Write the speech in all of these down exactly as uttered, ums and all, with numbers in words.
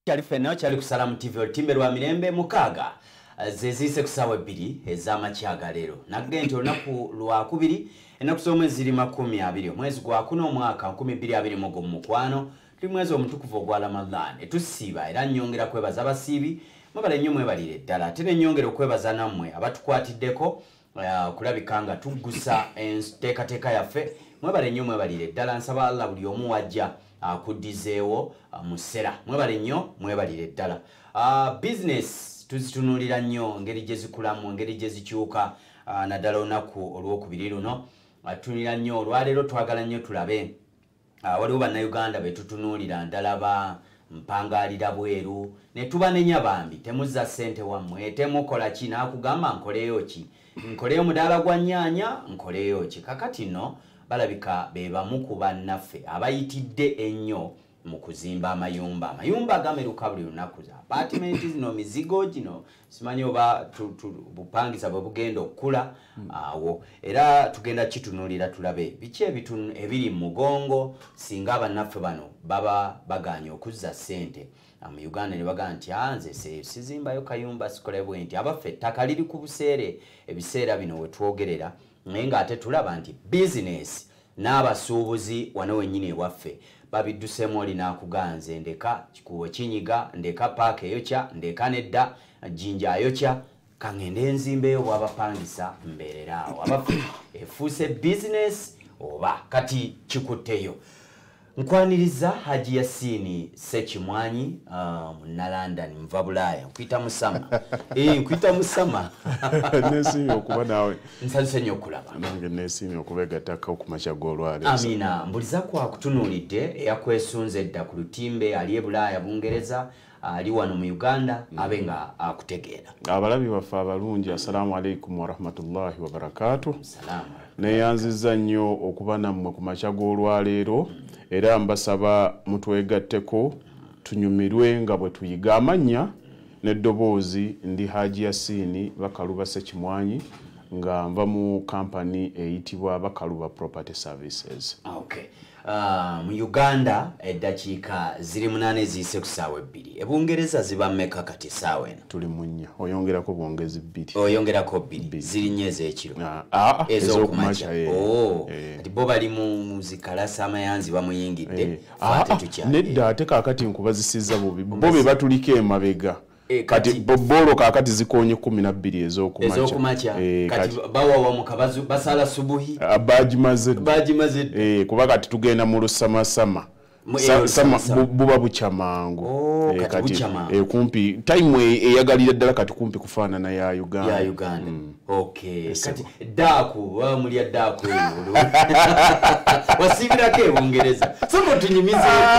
Kyali fenno kyali ku Salamu T V olutimbe lwa mirembe mukaaga zezise kusawa ebbiri ez'amakyaga leero nagente olunaku lwa kubiri ennaku z'omwezi ziri makumi abiri omwezi gwa kuno omwaka nkumi bbiri abiri mu gumu mukwano tuli mwezi omutukuvu ogwa Ramadhan etusiiba era nnyongera kwebaza abasiibi mwebale nnyo mwebalire ddala ate ne nnyongera okwebaza nammwe abatukwatiddeko okulabika nga tuggusa enteekateeka yaffe mwebale nnyo mwebalire ddala nsaba Allah buli omu wajja akuddizeewo musera mwebale nnyo mwebalire ddala business tuzitunulira nnyo ngeri gye zikulamu ngeri gye zikyuka naddala olunaku olwokubiri luno tunulira nnyo olwaleero twagala nnyo tulabe waliwo bannayuganda be tutunuulira ndalaba mpangalira bweru ne tubanenya bambi temuzza ssente wammwe temukola ki naakugamba nkoleyo ki nkoleyo mudaala gwa nnyaanya nkoleyo ki kakati nno balabika be bamu ku bannaffe abayitidde ennyo mu kuzimba amayumba amayumba agameruka buli lunaku za apartment zino mizigo gino simanyi oba bupangisa bwe bugenda okukula awo era tugenda kitunulira tulabe biki ebiri mu mugongo singa abannaffe bano baba baganye okuzza ssente mu Uganda ne bagamba nti anze sizimbayo kayumba sikole bwe nti abaffe ettaka liri ku buseere ebiseera bino we twogerera naye ng'ate tulaba nti business n'abasuubuzi wano wennyini ewaffe babiddusemu oli n'akuganze ndeka kikuwe kinyiga ndeka paaka eyokya ndeka nedda jjinja ayokya kaŋŋende enzimbeyo bw'abapangisa mbeerera awo abaffe efuuse business oba kati kikutteyo nkwaniriza Haji Yassini Ssekimwanyi Munnalondon nva Bulaaya nkwita Musama eh nkwita Musama nesimye okuba nawe nsanyuse nnyo okulaba nange nesimye okubegattako ku makya g'olwaleero amina mbuliza kwakutunuulidde eyakwesunze edda ku lutimbe ali e Bulaaya Bungereza ali wano mu Uganda abe nga akutegeera abalabi baffe abalungi assalamu alaikum warahmatullahi wabarakatuh salaamu neyanziza nnyo okuba nammwe ku makya g'olwaleero era mbasaba mutwegatteko tunyumirwe nga bwe tuyiga amannya n'eddoboozi ndi Haji Yassini Bakaluba Ssekimwanyi nga nva mu kampani eyitibwa Bakaluba Property Services. Okay. Uh, mu Uganda eddakiika ziri munaana eziyise ku ssaawa ebbiri ebungereza ziba mmeka kati ssaawa eno tuli mu nnya oyongerako bwongezi bbiri oyongerako bbiri ziri nnyo ez'ekiro ez'okumakya kati bo bali mu zikalasa amayanzi bamuyingidde nedda ate kaakati nkubazisizza bubi bo be batuliko emabega kati bobolo kakati zikonye kumi na bbiri ez'okumakya ez'okumakya kati bawawa mu kabazu basala subuhi bagimaze bagimaze eh kuba kati tugenda mu lusamasama sama buba bucha mangu eh kati eh kumpi time eyagalira ddala kati kumpi kufaanana ya Uganda ya Uganda okay kati daku wa muri daku eyo wasibira ke Bungereza somo tunyimize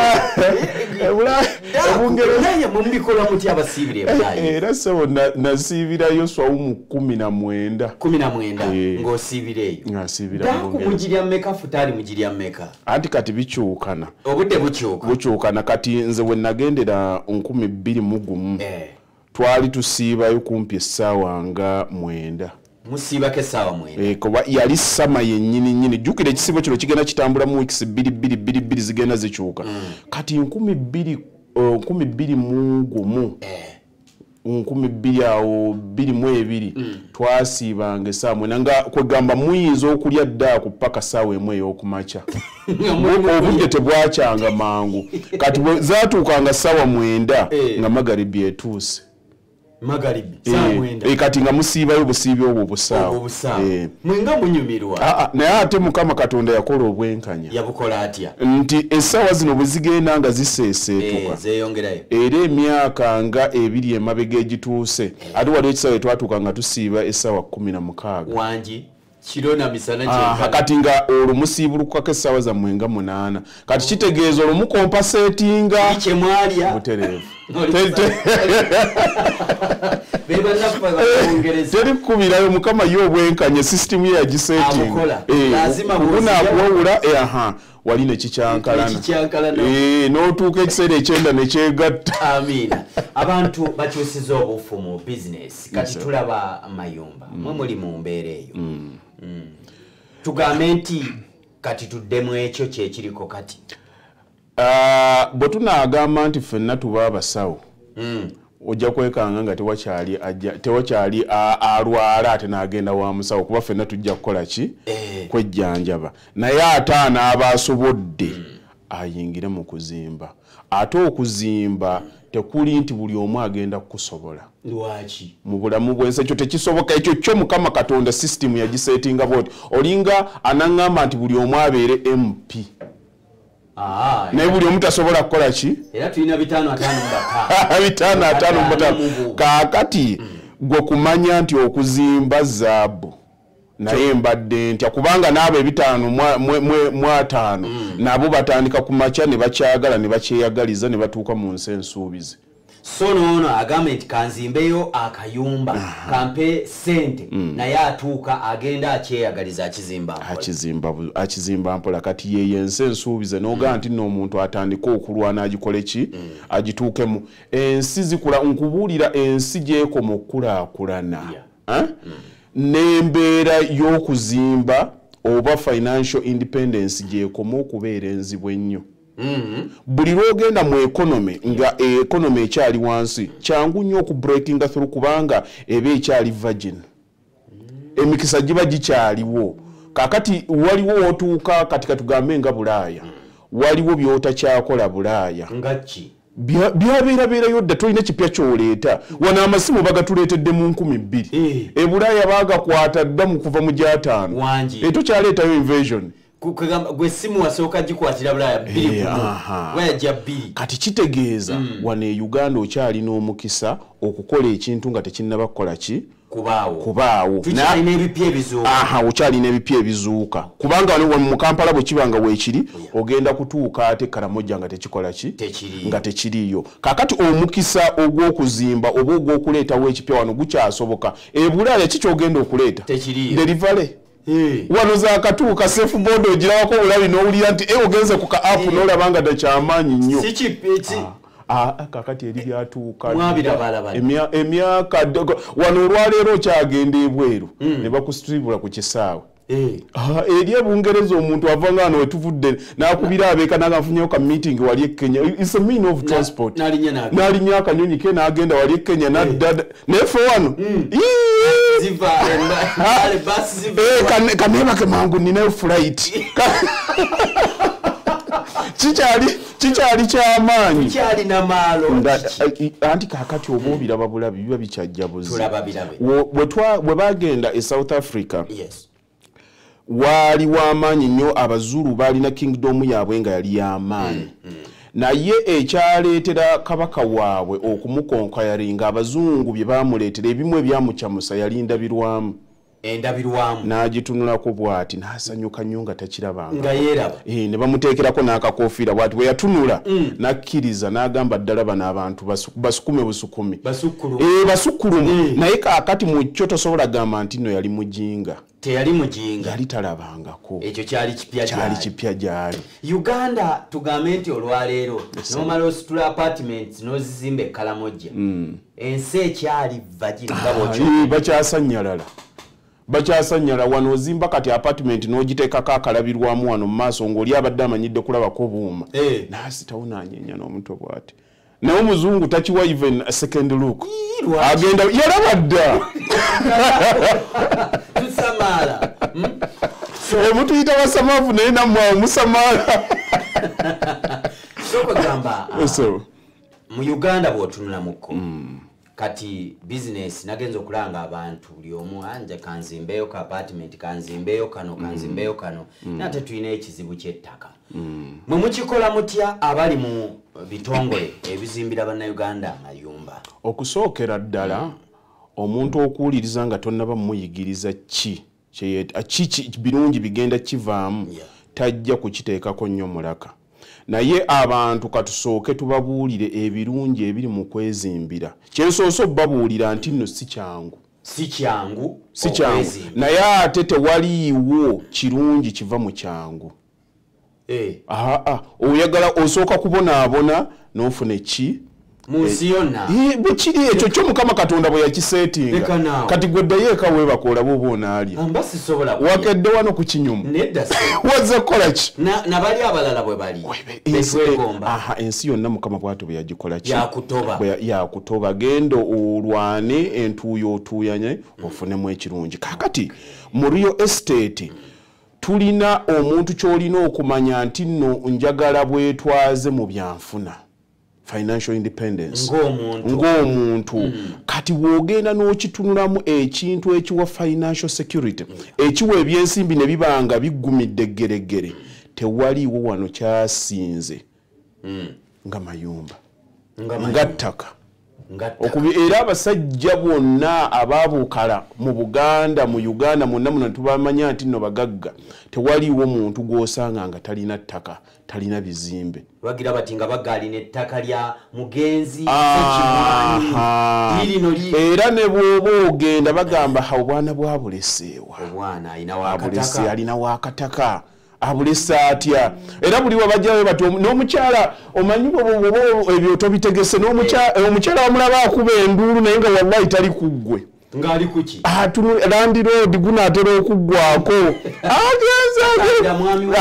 ebula Bungereza ya mumbikola muti abasibire byayi era so nasibira yo swawu kumi na mwenda kumi na mwenda ngosibire ngasibira daku mujirya meka futari mujirya meka anti kati bikyukana obudde bukyuka bukyukana kati nze we nagendera nkumi bbiri mu gumu eh twali tusiibayo kumpi essaawa nga mwenda musiba ke sawa mwenda eh kuba yali sama yennyini nyini jukira ekisibo kino kigenda kitambula mu weeks bbiri bbiri bbiri bbiri zigenda zikyuka mm. kati nkumi bbiri nkumi bbiri mu gumu eh nkumi bbiri awo bbiri mu ebiri mm. twasiibanga essaawa mwenda nga kwegamba muyinza okulya ddaaku paka ssaawa emu ey'okumakya obudde tebwakyanga mangu kati zaatuukanga ssaawa mwenda eh. nga magaribi etuuse magaribi saa mwenda e kati nga musiibayo busiibi obwo busaawa obusaawa e. mwenga munyumirwa aa naye ate Mukama Katonda yakola obwenkanya yabukola atya nti essaawa zino bwe zigenda nga ziseeseetuka e, zeyongerayo era emyaka nga ebiri emabega egituuse e. ate waliwo ekisaawa twatuuka nga tusiiba essaawa kumi na mukaaga wangi kirona misana kyenka kati nga olwo musiibulukako essaawa zammwe nga munaana kati kitegeeza olwo mukompasetinga kye mwalya butereevu teri kukubirayo Mukama yo obwenkanye system ye yagisetinga kunakuwawula aha wali nekikyankalana n'otuuka ekiseera ekyenda nekyegatta amina abantu bakyusiza obufu mu business kati tulaba amayumba mwe muli mu mbeera eyo tugambe nti kati tuddemu ekyo kyekiriko kati uh, bwe tunaagamba nti ffenna tuba abasawo mm. ojja kwekanga nga tewakyali tewakyali alwala ate n'agenda wa musawo kuba ffenna tujja kukola ki eh. kwejjanjaba naye ate anaaba asobodde mm. ayingire mu kuzimba ate okuzimba tekuli nti buli omu agenda kukusobola lwaki mu bulamu bwensi ekyo tekisoboka ekyo kyo mukama katonda system yagisetinga bwoti olinga anaŋŋamba nti buli omu abeere M P ah naye buli omu tasobola kukola ki era tulina bitaano ataano mu bataano bitaano ataano mu bataano kaakati gwe kumanya nti okuzimba zaabu naye mbadde ntya kubanga n'abo ebitaano mu ataano nabo batandika ku makya ne bakyagala ne bakyeyagaliza ne batuuka mu nsi ensuubizi so noono agamba nti kanzimbeyo akayumba kampe sente naye atuuka agenda akyeyagaliza akizimba akizimba akizimba mpola kati yeye ensi ensuubize n'ogamba nti nno omuntu atandika okulwana agikole ki agituukemu ensi zikula nkubuulira ensi gy'ekoma okukulaakulana n'embeera y'okuzimba oba financial independence gy'ekoma okubeera enzibu ennyo buli lwogenda mu economy nga economy ekyali wansi kyangu nnyo okubreakinga through kubanga eba ekyali virgin emikisa giba gikyaliwo kakati waliwo wotuuka kati katugambe nga Bulaaya waliwo by'otakyakola Bulaaya ngaki byabeerabeerayo dda tolina kipya kyoleeta wano amasimu bagatuleetedde mu nkumi bbiri e Bulaaya baagakwata dda mu kuva mu gyataano etokyaleetayo invasion gwe simu wasooka gikwatira Bulaaya bbiri wayajja bbiri kati kitegeeza wano e Uganda okyalina omukisa okukola ekintu nga tekinnaba kukola ki kubaawo kubaawo tukyalina ebipya ebizuuka aha okyalina ebipya ebizuuka kubanga wano mu Kampala bwe kibanga weekiri ogenda kutuuka ate Karamoja nga tekikola ki nga tekiriyo kakati omukisa ogw'okuzimba oba ogw'okuleetawo ekipya wano gukyasoboka e Bulaaya kikyogenda okuleeta derivale wano zaakatuuka safe board ogirabako obulabi n'owulira nti e ogenze ku ka app n'olaba nga dakyamaanyi nnyo kakati eri byatuuka emyaka wano olwaleero okyagenda ebweru ne bakusitibula ku kisaawe eri ebungereza omuntu avanga wano wetuvudde n'akubira abeeka n'agafunyeyo ka meeting wali e Kenya it's a mean of transport n'alinnya akanyonyi ke n'agenda wali e Kenya n'adda naye ffe wano kaneebake mangu ninayo flight kikyali kikyali kyamaanyi anti kakati oba obiraba bulabi biba bikyajjabuzi bwe bagenda e South Africa waali w'amaanyi nnyo abazulu baalina kingdom yaabwe nga yali y'amaanyi naye ekyaleetera kabaka waabwe okumukonkayaringa abazungu bye baamuleetera ebimu ebyamukyamusa yali ndabirwamu endabirwamu n'agitunulako bw'ati n'asanyuka nnyo nga takirabanga nga yeeraba ne bamuteekerako n'akakofiira bw'ati bwe yatunula n'akkiriza n'agamba ddala bano abantu basukume busukumi basukkulumu naye kaakati mu kyo tosobola gamba nti nno yali mujinga teyali mujinga yali talabangako ekyo kyali kipya kyali kipya gyali Uganda tugambe nti olwaleero nomala ositula apartments n'ozizimba e Karamoja ensi ekyali vagiri bakyasanyalala bakyasanyala wano ozimba kati apartment n'ogiteekako akalabirwamu wano mu maaso ng'oli abadde amanyidde kulabako buuma n'asitawo n'anyenya n'omuto bw'ati naye omuzungu takiwa even a second look agenda yalaba dda tusamaala omuntu yita wasamavu naye nammwawo musamaala sokugamba mu Uganda bw'otunula mukko kati business nagenza okulanga abantu buli omu anja kanzimbeyo ka apartment kanzimbeyo kano kanzimbeyo kano nate tulina ekizibu ky'ettaka mwe mukikola mutya abali mu bitongole ebizimbira bannayuganda amayumba okusookera ddala omuntu okuwuliriza nga tonnaba muyigiriza ki ki birungi bigenda kivaamu tajja kukiteekako nnyo mulaka naye abantu katusooke tubabuulire ebirungi ebiri mu kwezimbira kyensoose obabuulira nti nno si kyangu si kyangu si kyangu naye ate tewaliiwo kirungi kiva mu kyangu aa oyagala osooka kubonaabona n'ofuna ki munsi yonna bukiri ekyo kyo Mukama Katonda bwe yakisetinga kati gwe ddayo eka weebakola bw'oba onaalya amba sisobola wakedde wano ku kinyumu nedda wazze kukola ki nabali abalala bwe bali aha ensi yonna Mukama bw'atyo bwe yagikola ki yakutoba yakutoba genda olwane entuuyo otuuyanye ofunemu ekirungi kakati mu real estate tulina omuntu ky'olina okumanya nti nno njagala bwetwaze mu byanfuna financial independence ng'omuntu mm. kati wogenda n'okitunulamu ekintu ekiwa financial security mm. ekiwa ebyensimbi ne bibanga biggumidde ggereggere tewaliiwo wano kyasinze mm. nga mayumba nga ttaka era abasajja bonna abaabukala mu Buganda mu Uganda mwonna muno tubamanya nti nno bagagga tewaliiwo muntu gw'osanga nga talina ttaka talina bizimbe bagira bati nga bagalina ettaka lya mugenzi era ne bw'oba ogenda bagamba obwana bwabuleseewa obwana alina wakataka abulesa atya era buli wabajjawe bati n'omukyala omanyi ebyo tobitegese n'omukyala wamulaba akuba enduulu naye nga wallahi tali kuggwe ngali kuki atunu landi road gunaatera okuggwako agenza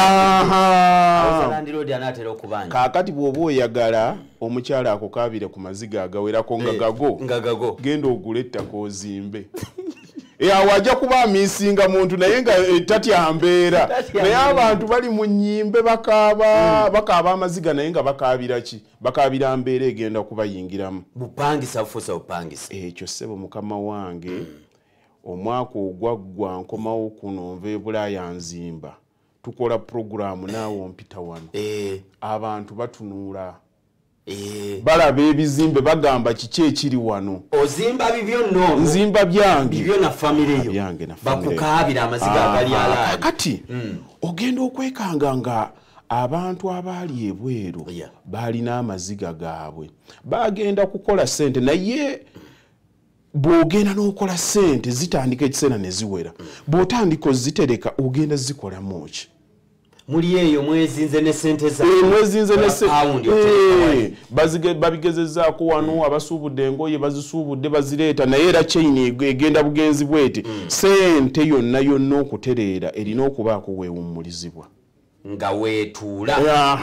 aha landi road anaatera okubanja kaakati bw'oba oyagala omukyala akokaabire ku maziga agawerako nga gago nga gago genda ogule ettaka ozimbe wajja kuba amisinga muntu naye nga tatya mbeera naye abantu bali mu nnyimbe bakaaba bakaaba amaziga naye nga bakaabira ki bakaabira mbeera egenda kubayingiramu bupangisa bufuusa bupangisa ekyo ssebo mukama wange omwaka ogwaggwa nkomawo kuno nva e Bulaaya nzimba tukola programu naawe ompita wano abantu batunuula balaba ebizimbe bagamba kiki ekiri wano ozimba bibyo nno nzimba byange bibyo na family yo byange na family bakukaabira amaziga agali alaali kati ogenda okwekanga nga abantu abaali ebweru balina amaziga gaabwe bagenda kukola ssente naye bw'ogenda n'okola ssente zitandika ekiseera ne ziwera bw'otandika ozitereka ogenda zikolamu ki muli eyo mwezinze ne sente za mwezinze ne sente bazige babigezezzaako wano abasuubudde engoye bazisuubudde bazireeta naye era chain egenda bugenzi bwete sente yonna yonna okutereera erina okubaako weewummulizibwa nga weetuula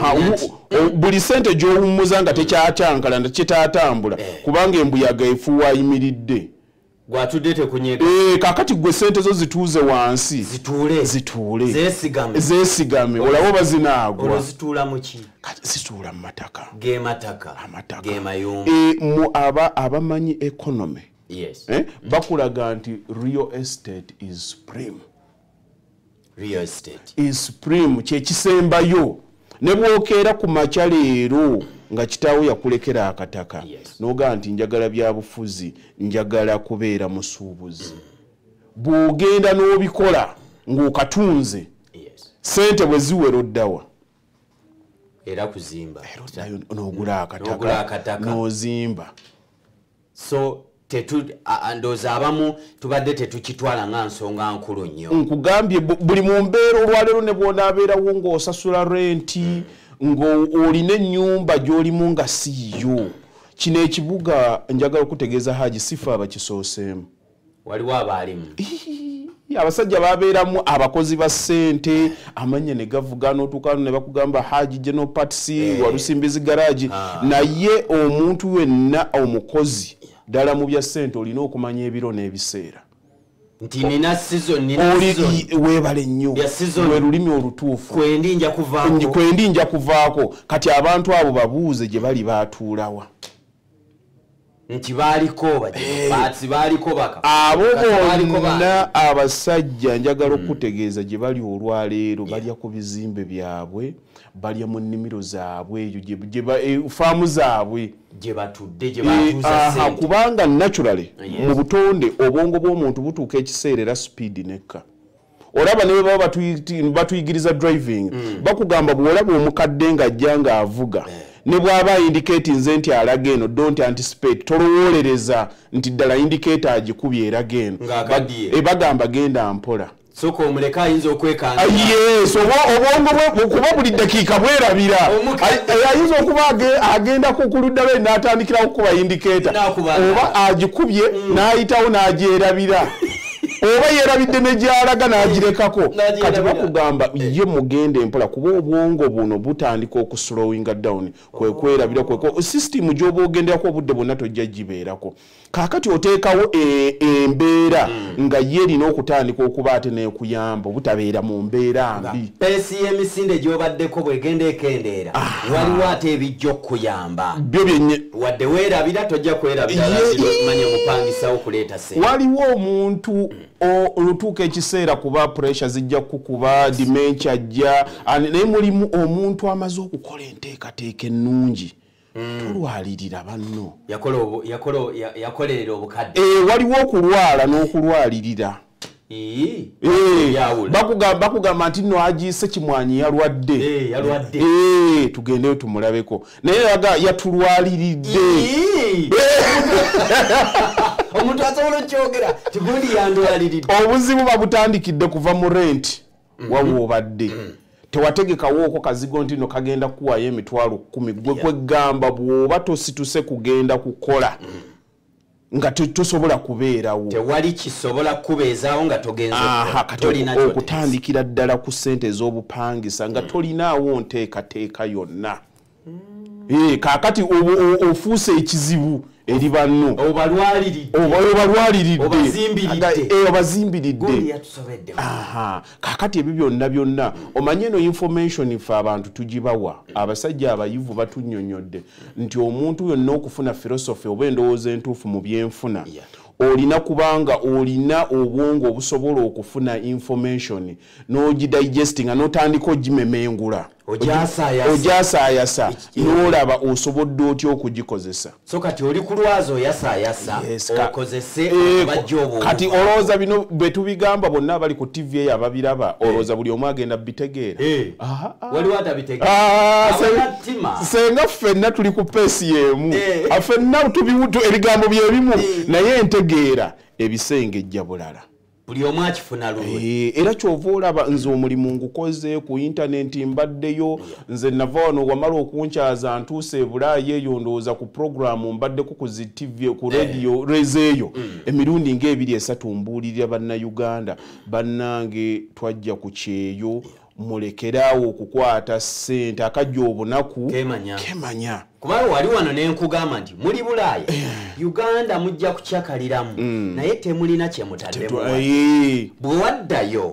buli sente gy'owummuza nga tekyatankala nga kyetaatambula kubanga embuyaga efuuwa ayimiridde gwatudde tekunyega eh kakati gwe sente zo zituuze wansi zituule zituule zesigame zesigame olabo bazinaagwa olozituula mu ki kati zituula mu mataka ge mataka amataka ge mayumba eh mu aba abamanyi economy yes eh bakulaga nti real estate is supreme real estate is supreme kye kisembayo ne bwokeera ku makya leero nga kitaawo yakulekera akataka yes. noga nti njagala bya bufuzi njagala kubeera musuubuzi mm. bw'ogenda n'obikola ng'okatunze yes. sente bwe ziwera oddawa era kuzimba n'ogula akataka n'ozimba so tetu andoza abamu tubadde tetukitwala nga nsonga nkulu nnyo nkugambye buli mu mbeera olwaleero ne bw'onaabeerawo ng'osasula renti mm. ng'olina ennyumba gy'olimu nga siiyo kino ekibuga njagala okutegeeza Haji sifa abakisooseemu waliwo abaalimu abasajja babeeramu abakozi ba ssente amanya ne gavuga n'otuukaano ne bakugamba Haji General Parts hey. Walusimbizi garage ah. naye omuntu wenna omukozi ddala mu bya ssente olina okumanya ebiro n'ebiseera nti nina season nina season webale nnyo lwe lulimi olutuufu kwendi nja kuvaako kwendi nja kuvaako kati abantu abo babuuze gye bali baatuulawa nti baaliko baati baaliko baka abo bonna abasajja njagala okutegeeza gye bali olwaleero balya ku bizimbe byabwe balya mu nnimiro zaabwe eyo gye faamu zaabwe gye batudde gye batuuza ssente kubanga naturally mu butonde obwongo bw'omuntu butuuka ekiseera era speed nekka olaba ne baba batuyigiriza driving bakugamba bw'olaba omukadde ng'ajja ng'avuga ne bw'aba indicate nze nti alaga eno don't anticipate tolowolereza nti ddala indicator agikubye eraga eno e bagamba genda mpola soko omuleka ayinza okwekanga yes obwongo bwe kuba buli dakiika bwerabira ayinza okuba agenda kukuludda lwe n'atandikira okuba indicator oba agikubye n'ayitawo n'agyerabira oba yerabidde ne gyalaga n'agirekako kati bakugamba ye mugende empola kuba obwongo buno butandika okuslowinga down kwe kwerabira kweko system gy'oba ogenderako obudde bwonna tojja gibeerako kaakati oteekawo embeera nga ye erina okutandika okuba ate n'ekuyamba obutabeera mu mbeera mbi peesi y'emisinde gy'obaddeko bwegenda ekendeera waliwo ate ebijja okuyamba byo byenye wadde weerabira tojja kwerabira manye mupangisa okuleeta sente waliwo omuntu olutuuka ekiseera kuba pressure zijja kukuba dementia ajja naye mulimu omuntu amaze okukola enteekateeka ennungi tulwalirira banno yakolerera obukadde waliwo okulwala n'okulwalirira bakugamba nti nno agiise kimwanyi yalwadde tugendeyo tumulabeko naye yatulwaliridde omuntu asobola okyogera tigundi yandwaliridde obuzibu babutandikidde kuva mu rent wawo obadde tewategekawooko kazigo nti no kagenda kuwayo emitwalo kkumi gwe kwegamba bw'oba tosituse kugenda kukola nga tosobola kubeerawo tewali kisobola kubeezaawo nga togenza okutandikira ddala ku ssente ez'obupangisa nga tolinaawo nteekateeka yonna kaakati ofuuse ekizibu eri banno obalwaliridde obazimbiridde kaakati ebyo byonna byonna omanye eno information ife abantu tugibawa abasajja abayivu batunnyonnyodde nti omuntu yonna okufuna philosophy oba endowooza entuufu mu byenfuna olina kubanga olina obwongo obusobola okufuna information n'ogidigestinga n'otandika ogimemengula ojasaayasa n'olaba osobodde otya okugikozesa so kati oli ku lwazi oyasaayasa okozese abajja obwongo kati olowooza bino bwe tubigamba bonna abali ku tv eyo ababiraba olowooza buli omu agenda bitegeera waliwo atabitegeera senga ffenna tuli ku peesi y'emu ffenna ebigambo byebimu naye entegeera ebisengejja bulala buli omu akifuna lulwe era kyova olaba nze omulimu ngukoze ku intaneti mbaddeyo nze nava wano wamala okunkyaza ntuuse ebulaaya eyo ndowooza ku programu mbaddeko ku zi tv ku radio rezeeyo emirundi ng'ebiri esatu mbuulirira bannayuganda bannange twajja ku kyeyo mulekeraawo okukwata ssente akajja obunaku kemanya kubanga wali wano nenkugamba nti muli Bulaaya Uganda mujja kukyakaliramu naye temulina kyemutaddemu bwe waddayo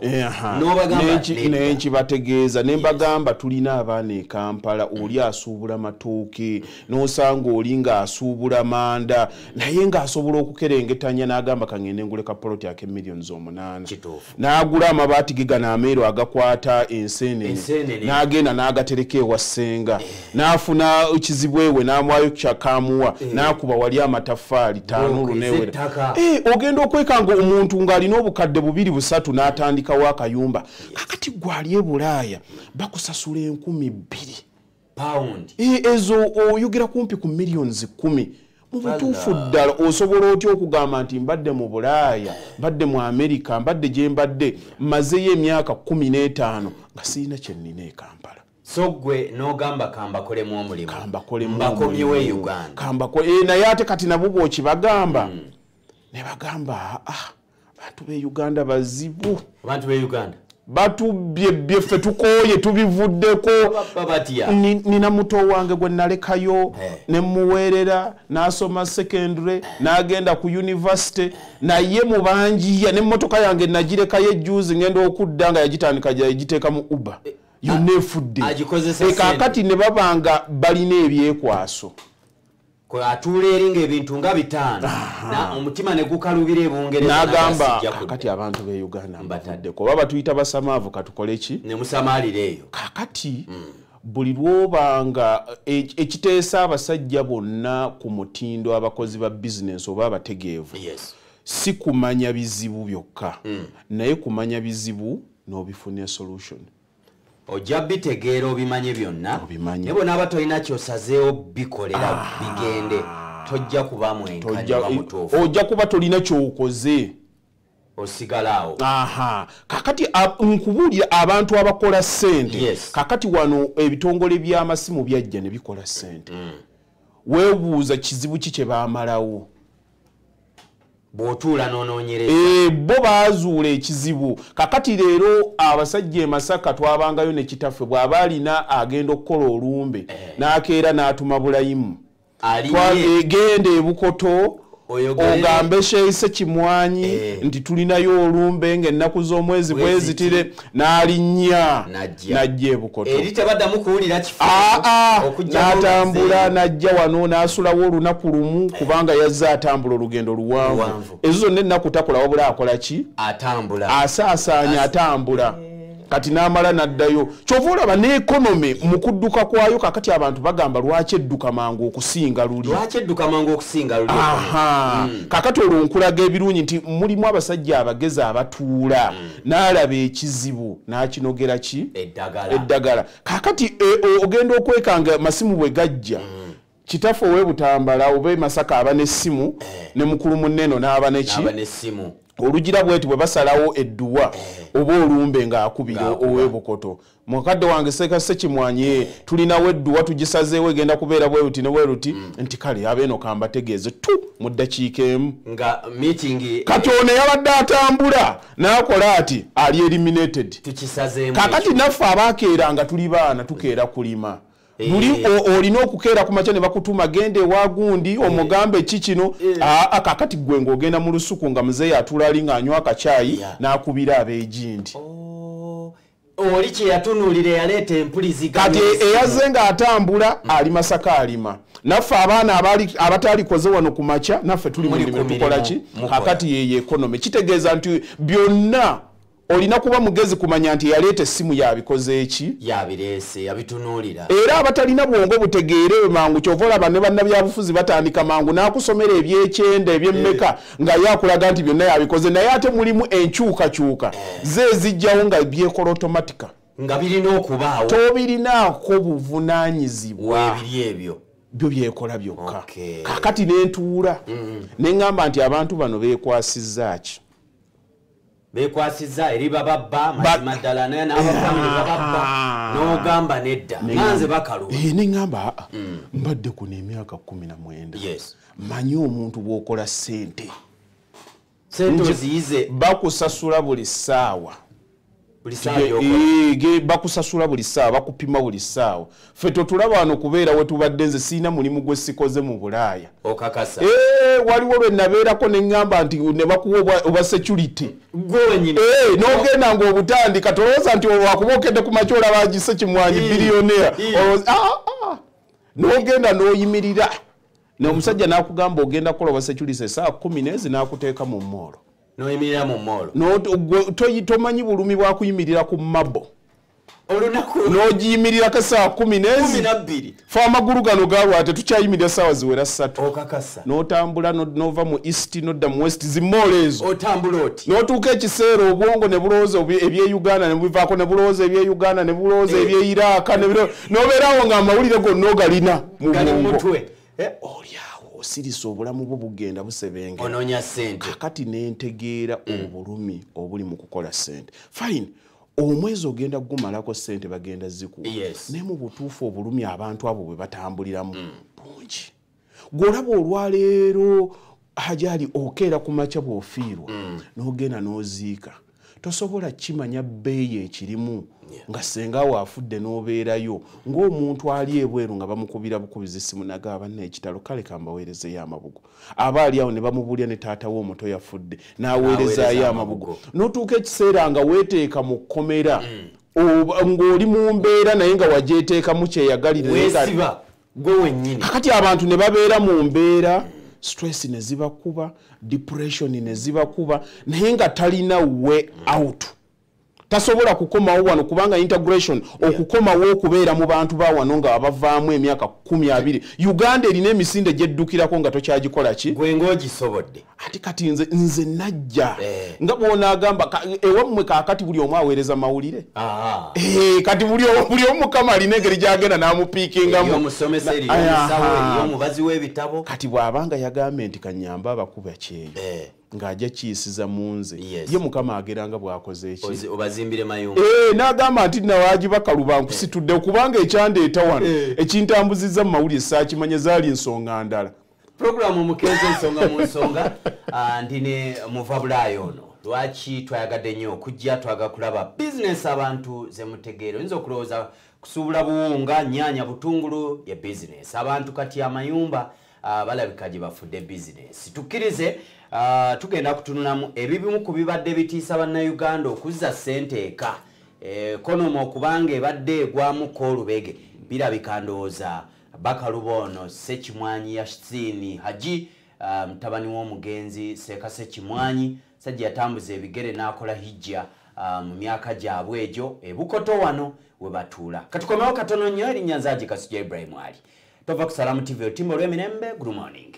nenkibategeeza ne mbagamba tulina abaana e Kampala oli asuubula matooke n'osanga oli ng'asuubula manda naye ng'asobola okukerengetanya n'agamba kangende nguleka poloti ake millions omunaana n'agula amabaati ge gano ameero agakwata enseenene n'agenda n'agatereka ewa ssenga n'afuna kizibu wewe namwayo kyakamuwa nakuba wali amatafali tanulu newe eh ogenda okwekanga omuntu ngalina obukadde bubiri busatu natandika wakayumba kakati gwali e Bulaaya bakusasula enkumi bbiri pound eh ezo oyogera kumpi ku millions kumi mu butuufu ddala osobola otya okugamba nti mbadde mu Bulaaya mbadde mu Amerika mbadde gye mbadde mazeyo emyaka kumi n'etaano nga sirina kye nnina e Kampala so gwe n'ogamba kambakolemu omulimu kambakolemu bakomyewe Uganda kambakole eh naye ate kati nabo bwoki bagamba ne bagamba ah bantu be Uganda bazibu abantu be Uganda batu bye bye fe tukoye tubivuddeko babatia nina muto wange gwe nalekayo ne muwerera nasoma secondary nagenda ku university naye mubanjiya ne motoka yange nagireka ye juzi ngendo okuddanga yagitandika yagiteeka mu Uber yonefudde kakati ne babanga balina ebyekwaso ko atuleringa ebintu nga bitano na omutima ne gukalubira ebungereza nagamba kakati abantu be Uganda mbatadde ko baba tuyita basamaavu katukole ki ne musamalireyo kakati buli lwobanga ekiteesa abasajja bonna ku mutindo abakozi ba business oba abategeevu si kumanya bizibu byokka naye kumanya bizibu n'obifuna solution ojja bitegeera obimanye byonna nebo n'aba tolina kyosazeewo bikolera bigende tojja kuba mwenkanya mutuufu ojja kuba tolina kyokoze osigalaawo. Aha, kakati nkubulira abantu abakola ssente. Yes. Kakati wano ebitongole by'amasimu byajja ne bikola ssente. Mm. Weebuuza kizibu ki kye baamalawo. Bw'otuula n'onoonyereza. Eh, bo baazuula ekizibu. Kakati leero abasajja e Masaka twabangayo ne kitaffe bw'aba alina agenda okukola olumbe eh. n'akeera n'atuma Bulayimu. Twagenda e Bukoto ogambe Sheise Kimwanyi eh. nti tulinayo olumbe ng'ennaku z'omwezi bwezitire n'alinnya najja e Bukoto. Eri tebaddamu kuwulira kifu. N'atambula n'ajja wano n'asulawo olunaku lumu kubanga yazze atambula olugendo luwanvu. Ezo zonna ennaku takola wabula akola ki? Atambula. Asaasaanya atambula. Kati n'amala n'addayo. Kyova olaba n'ekonome mu kudduka kwayo kakati abantu bagamba lwaki edduka mangu okusinga luli. Lwaki edduka mangu okusinga luli. Aha. Mm. Kakati olwo nkulaga ebirungi nti mulimu abasajja abagezi abatuula mm. n'alaba ekizibu n'akinogera ki? Eddagala. Eddagala. Kakati e, ogenda okwekanga masimu bwe gajja. Mm. Kitaffe we Butambala obe Masaka aba n'essimu eh. ne mukulu muneno n'aba neki? N'aba n'essimu. Olugira bweti bwe basalawo edduwa eh. oba olumbe ng'akubira ow'e Bukoto. Mukadde wange Seka Sekimwanyi tulinawo edduwa tugisazeewo egenda kubeera bwe ruti ne bwe ruti mm. nti kale abeeno kambategeeze tu mu ddakiika emu. Nga meeting kati ono yabadde atambula n'akola ati ali eliminated. Tukisazeemu. Kakati naffe abaakeera nga tuli baana tukeera kulima. Buli olina okukeera ku makya ne bakutuma gende wagundi omugambe kikino a kakati gwe ng'ogenda mu lusuku nga muzeeyi atula ali ng'anywa akacaayi n'akubira abeegindi. Oli kye yatunuulira yaleeta empuliziganya. Kati eyazze ng'atambula ali Masaka alima. Naffe abaana abataalikoze wano ku makya naffe tuli mu nnimiro tukola ki? Kakati ye economy. Kitegeeza nti byonna olina kuba mugezi kumanya nti yaleeta essimu yabikoze eki? Yabireese, yabitunuulira. Era abatalina bwongo butegeere mangu kyova olaba ne bannabyabufuzi batandika mangu n'akusomera ebyekyenda ebyemmeka nga yakulaga nti byonna yabikoze naye ate mulimu enkyukakyuka ze zijjawo nga byekola automatica. Nga birina okubaawo. Tobirinaako buvunaanyizibwa. Ebiri ebyo. Byo byekola byokka. Okay. Kakati n'entuula. Mm. Ne ngamba nti abantu bano beekwasizza ki? Bekwasiza eri bababba mazima ddala naye n'abafamili bababba n'ogamba nedda nanze bakalu. Eh ne ngamba mm. mbadde kuno emyaka kumi na mwenda. Yes. Manyi omuntu bw'okola ssente. Ssente oziyize. Bakusasula buli ssaawa. Buli ssaawa y'okola. Eh bakusasula buli ssaawa bakupima buli ssaawa. Ffe totulaba wano kubeera we tubadde nze siina mulimu gwe sikoze mu Bulaaya. Okakasa. Eh waliwo lwe nabeerako ne ngamba nti ne bakuwa oba security. Gwe nyine. Eh n'ogenda ng'obutandika tolowooza nti wakubokedde ku makyola baagise Kimwanyi biliyonera. Ah ah. N'ogenda n'oyimirira. N'omusajja n'akugamba ogenda kukola oba security saa kumi n'ezi n'akuteeka mu mmoolo. N'oyimirira mu mmoolo. No tomanyi bulumi bwa kuyimirira ku mabbo. Olunaku n'ogiyimirira ka saa kumi n'ezi. kumi na bbiri. Fa amagulu gano galwate tukyayimirira ssaawa ziwera ssatu. Okakasa. N'otambula n'ova mu east n'odda mu west zimmoolo ezo. Otambula oti. N'otuuka ekiseera obwongo ne bulowooza eby'e Uganda ne bubivaako ne bulowooza eby'e Uganda ne bulowooza eby'e Iraq ne n'obeerawo ng'amawulire gonna ogalina mu bwongo. Olyawo osirisa obulamu bwo bugenda busebenge. Onoonya ssente. Kakati n'entegeera obulumi obuli mu kukola ssente. Fine. Omwezi ogenda gumalako ssente bagenda zikuwa. Yes. Ne mu butuufu obulumi abantu abo bwe batambuliramu bungi. Gw'olaba olwaleero hajali okeera ku makya bw'ofiirwa mm. n'ogenda n'oziika tosobola kimanya bbeeyi ekirimu yeah. nga senga waafudde n'obeerayo ng'omuntu ali ebweru nga bamukubira bukubizi essimu nagaba n'ekitalo kale kambaweerezeyo amabugo aba ali awo ne bamubulya ne taata we omuto yafudde n'aweerezaayo amabugo n'otuuka ekiseera nga weeteeka mu kkomera mm. ng'oli mu mbeera naye nga wagyeteekamu kyeyagalire weesiba gwe wennyini kakati abantu ne babeera mu mbeera mm. stress ne zibakuba depression ne zibakuba naye nga talina way out tasobola kukomawo wano kubanga integration yeah. okukomawo okubeera mu bantu ba wano nga abavaamu emyaka kumi abiri Uganda erina emisinde gyeddukirako nga tokyagikola ki gwe ng'ogisobodde ati kati nze nze najja eh. nga bw'ona agamba ewammwe kaakati buli omu aweereza mawulire ah. eh, kati buli buli omu mukama alina engeri gy'agenda n'amupiikingamu eh, omusomesa eri omusawo eri omubazi w'ebitabo kati bw'abanga yagambe nti kanyamba abakuba kyeyo eh. ng'ajja kiyisiza mu nze Yes. ye mukama ageranga bw'akoze eki Ozi- obazimbire mayumba Eh, n'agamba nti nawagibakaluba nkusitudde kubanga ekyandeeta wano ekintambuzizza mu mawulire saakimanya zaali ensonga ndala. programu mukenze ensonga mu nsonga ah, ndine muvabulayo ono lwaki twayagadde nnyo okujja twaga kulaba bizinesi abantu ze mutegeera oyinza okulowooza kusuubula buwunga nnyanya butungulu ye bizinesi abantu kati amayumba ah, balabika gye bafudde bizinesi tukkirize ah, tugenda kutunulamu ebibimu ku bibadde bitiisa bannayuganda okuzza ssente eka ekonomi okubanga ebadde egwamuko olubege birabika ndowooza Bakalubono Sekimwanyi Yasini Haji mutabani um, w'omugenzi Seka Sekimwanyi sajja yatambuza ebigere n'akola hijja mu um, myaka gyabwe egyo ebukoto wano we batuula katukomewo katono nnyo erinnya Nzagi Kasujja Ibrahim Ali tova ku Salamu T V otimbo lw'emirembe good morning.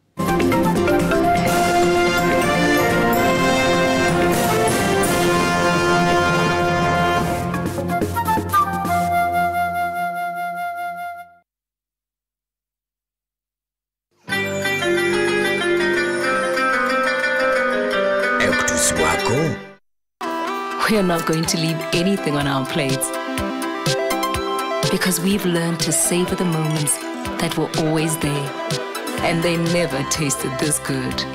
We are not going to leave anything on our plates because we've learned to savor the moments that were always there and they never tasted this good.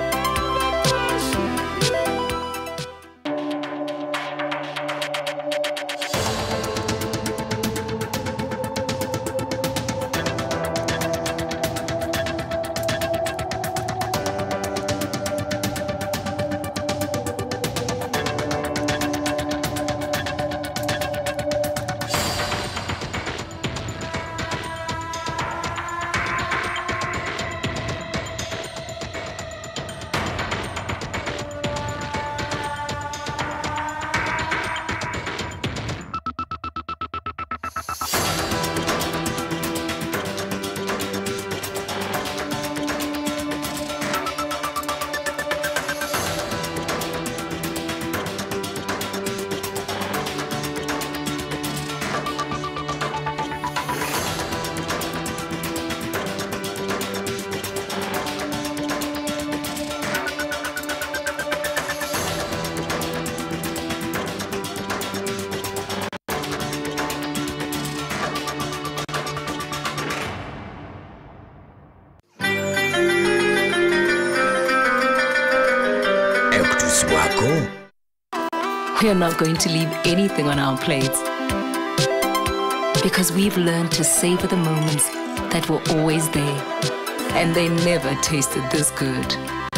We are not going to leave anything on our plates because we've learned to savor the moments that were always there and they never tasted this good.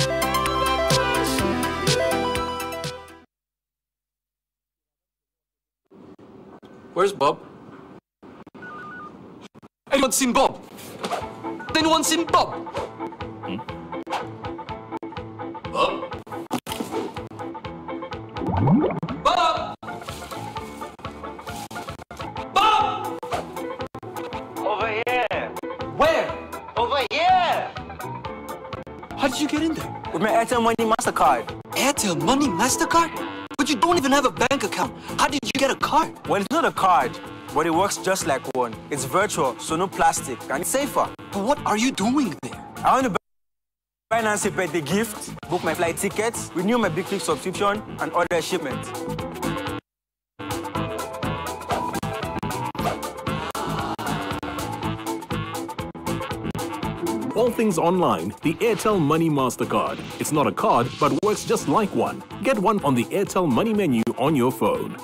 Where's Bob? Anyone seen Bob? Anyone seen Bob? Hmm? Bob? Bob! Bob! Over here. Where? Over here. How did you get in there? With my Airtel Money MasterCard. Airtel Money MasterCard? But you don't even have a bank account. How did you get a card? Well, it's not a card, but it works just like one. It's virtual, so no plastic, and it's safer. But what are you doing there? I want to buy Nancy birthday gift, book my flight tickets, renew my Big Click subscription, and order a shipment. All things online, the Airtel Money MasterCard. It's not a card, but works just like one. Get one on the Airtel Money menu on your phone.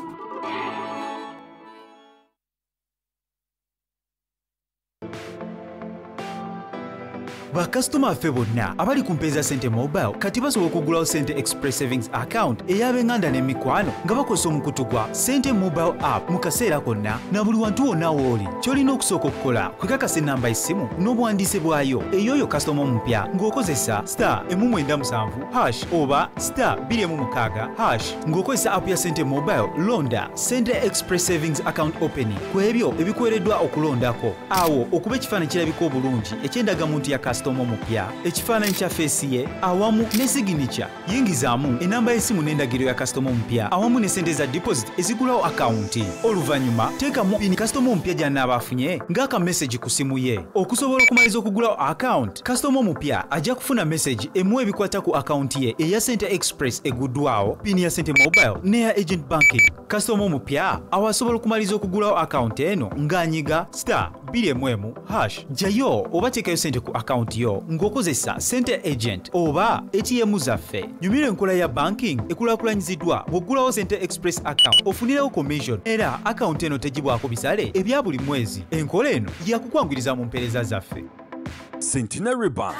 bakasitoma baffe bonna abali ku mpeeza Sente Mobile kati basobola okugulawo Sente Express Savings Account ey'abenganda n'emikwano nga bakozesa omukutu gwa Sente Mobile App mu kaseera konna na buli wantu wonna w'oli. Ky'olina okusooka okukola kwekakasa ennamba y'essimu n'obuwandiise bwayo ey'oyo kasitoma omupya ng'okozesa star emu mwenda musanvu hash oba star bbiri emu mukaaga hash ng'okozesa app ya Sente Mobile londa Sente Express Savings Account Opening ku ebyo ebikuweereddwa okulondako. Awo okuba ekifaananyi kirabika obulungi eky'endagamuntu ya kasitoma kasitoma omupya ekifaananyi kya feesi ye awamu ne signature yingizaamu enamba y'essimu n'endagiro ya kasitoma omupya awamu ne sente za deposit ezigulawo akawunti oluvannyuma teekamu pini kasitoma omupya gy'anaaba afunye ng'aka message ku simu ye okusobola okumaliza okugulawo akawunti kasitoma omupya ajja kufuna message emuwa ebikwata ku akawunti ye eya Sente Express eguddwawo pini ya Sente Mobile n'eya agent banking kasitoma omupya awasobola okumaliza okugulawo akawunti eno ng'anyiga star bbiri emu emu hash jjayo oba teekayo sente ku akawunti yo ng'okozesa Sente Agent oba A T M zaffe nyumira enkola ya banking ekulaakulanyiziddwa bw'oggulawo Sente Express account ofunirewo commission era akawunti eno tegibwako bisale ebya buli mwezi enkola eno yakukwanguriza mu mpeereza zaffe Centenary Bank.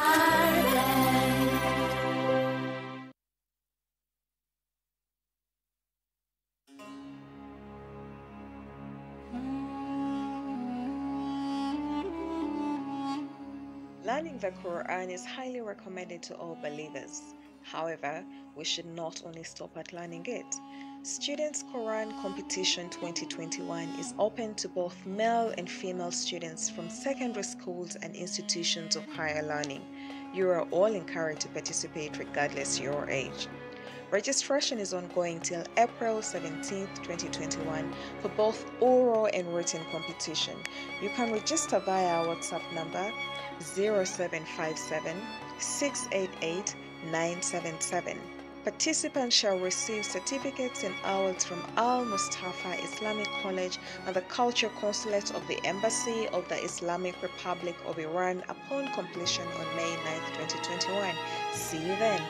Learning the Quran is highly recommended to all believers. However, we should not only stop at learning it. Students' Quran Competition twenty twenty-one is open to both male and female students from secondary schools and institutions of higher learning. You are all encouraged to participate regardless your age. Registration is ongoing till April seventeenth, twenty twenty-one for both oral and written competition. You can register via our WhatsApp number zero seven five seven, six eight eight, nine seven seven. Participants shall receive certificates and awards from Al Mustafa Islamic College and the Culture Consulate of the Embassy of the Islamic Republic of Iran upon completion on May ninth, twenty twenty-one. See you then.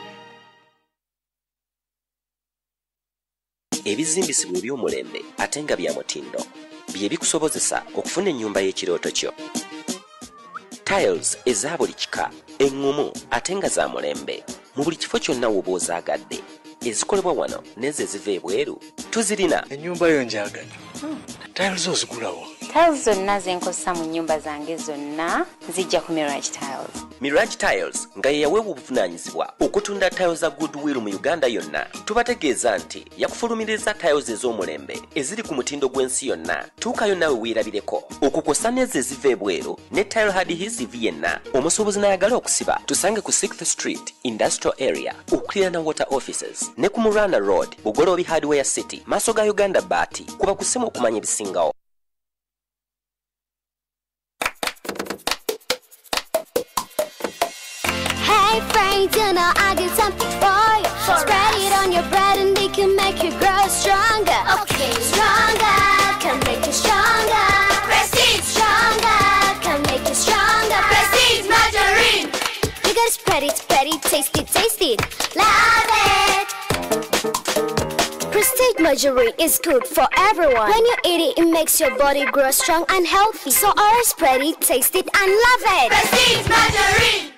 Ebizimbisibwa eby'omulembe ate nga bya mutindo bye bikusobozesa okufuna ennyumba y'ekirooto kyo. Tiles eza buli kika engumu ate nga za mulembe mu buli kifo kyonna w'oba ozaagadde ezikolebwa wano n'ezo eziva ebweru tuzirina. Ennyumba yo njagala. Tiles ozigulawo. Tiles zonna ze nkozesa mu nnyumba zange zonna zijja ku Mirage Tiles. Mirage Tiles nga ye yaweebwa obuvunaanyizibwa okutunda tiles za Goodwill mu Uganda yonna. Tubategeeza nti yakufulumiriza tiles ez'omulembe eziri ku mutindo gw'ensi yonna. Tuukayo nawe weerabireko okukosa n'ezo eziva ebweru ne tile adhesive yenna. Omusuubuzi n'ayagala okusiba tusange ku sixth Street Industrial Area okuliraana Water Offices ne ku Murana Road Bugoloobi Hardware City maaso ga Uganda Baati kuba kusimu okumanya ebisingawo. Hey friends, you know I got something for you. For Spread us. It on your bread and they can make you grow stronger. Okay, stronger, can make you stronger. Prestige, stronger, can make you stronger. Prestige margarine. You gotta spread it, spread it, taste it, taste it. Love it. Prestige margarine is good for everyone. When you eat it, it makes your body grow strong and healthy. So always spread it, taste it, and love it. Prestige margarine.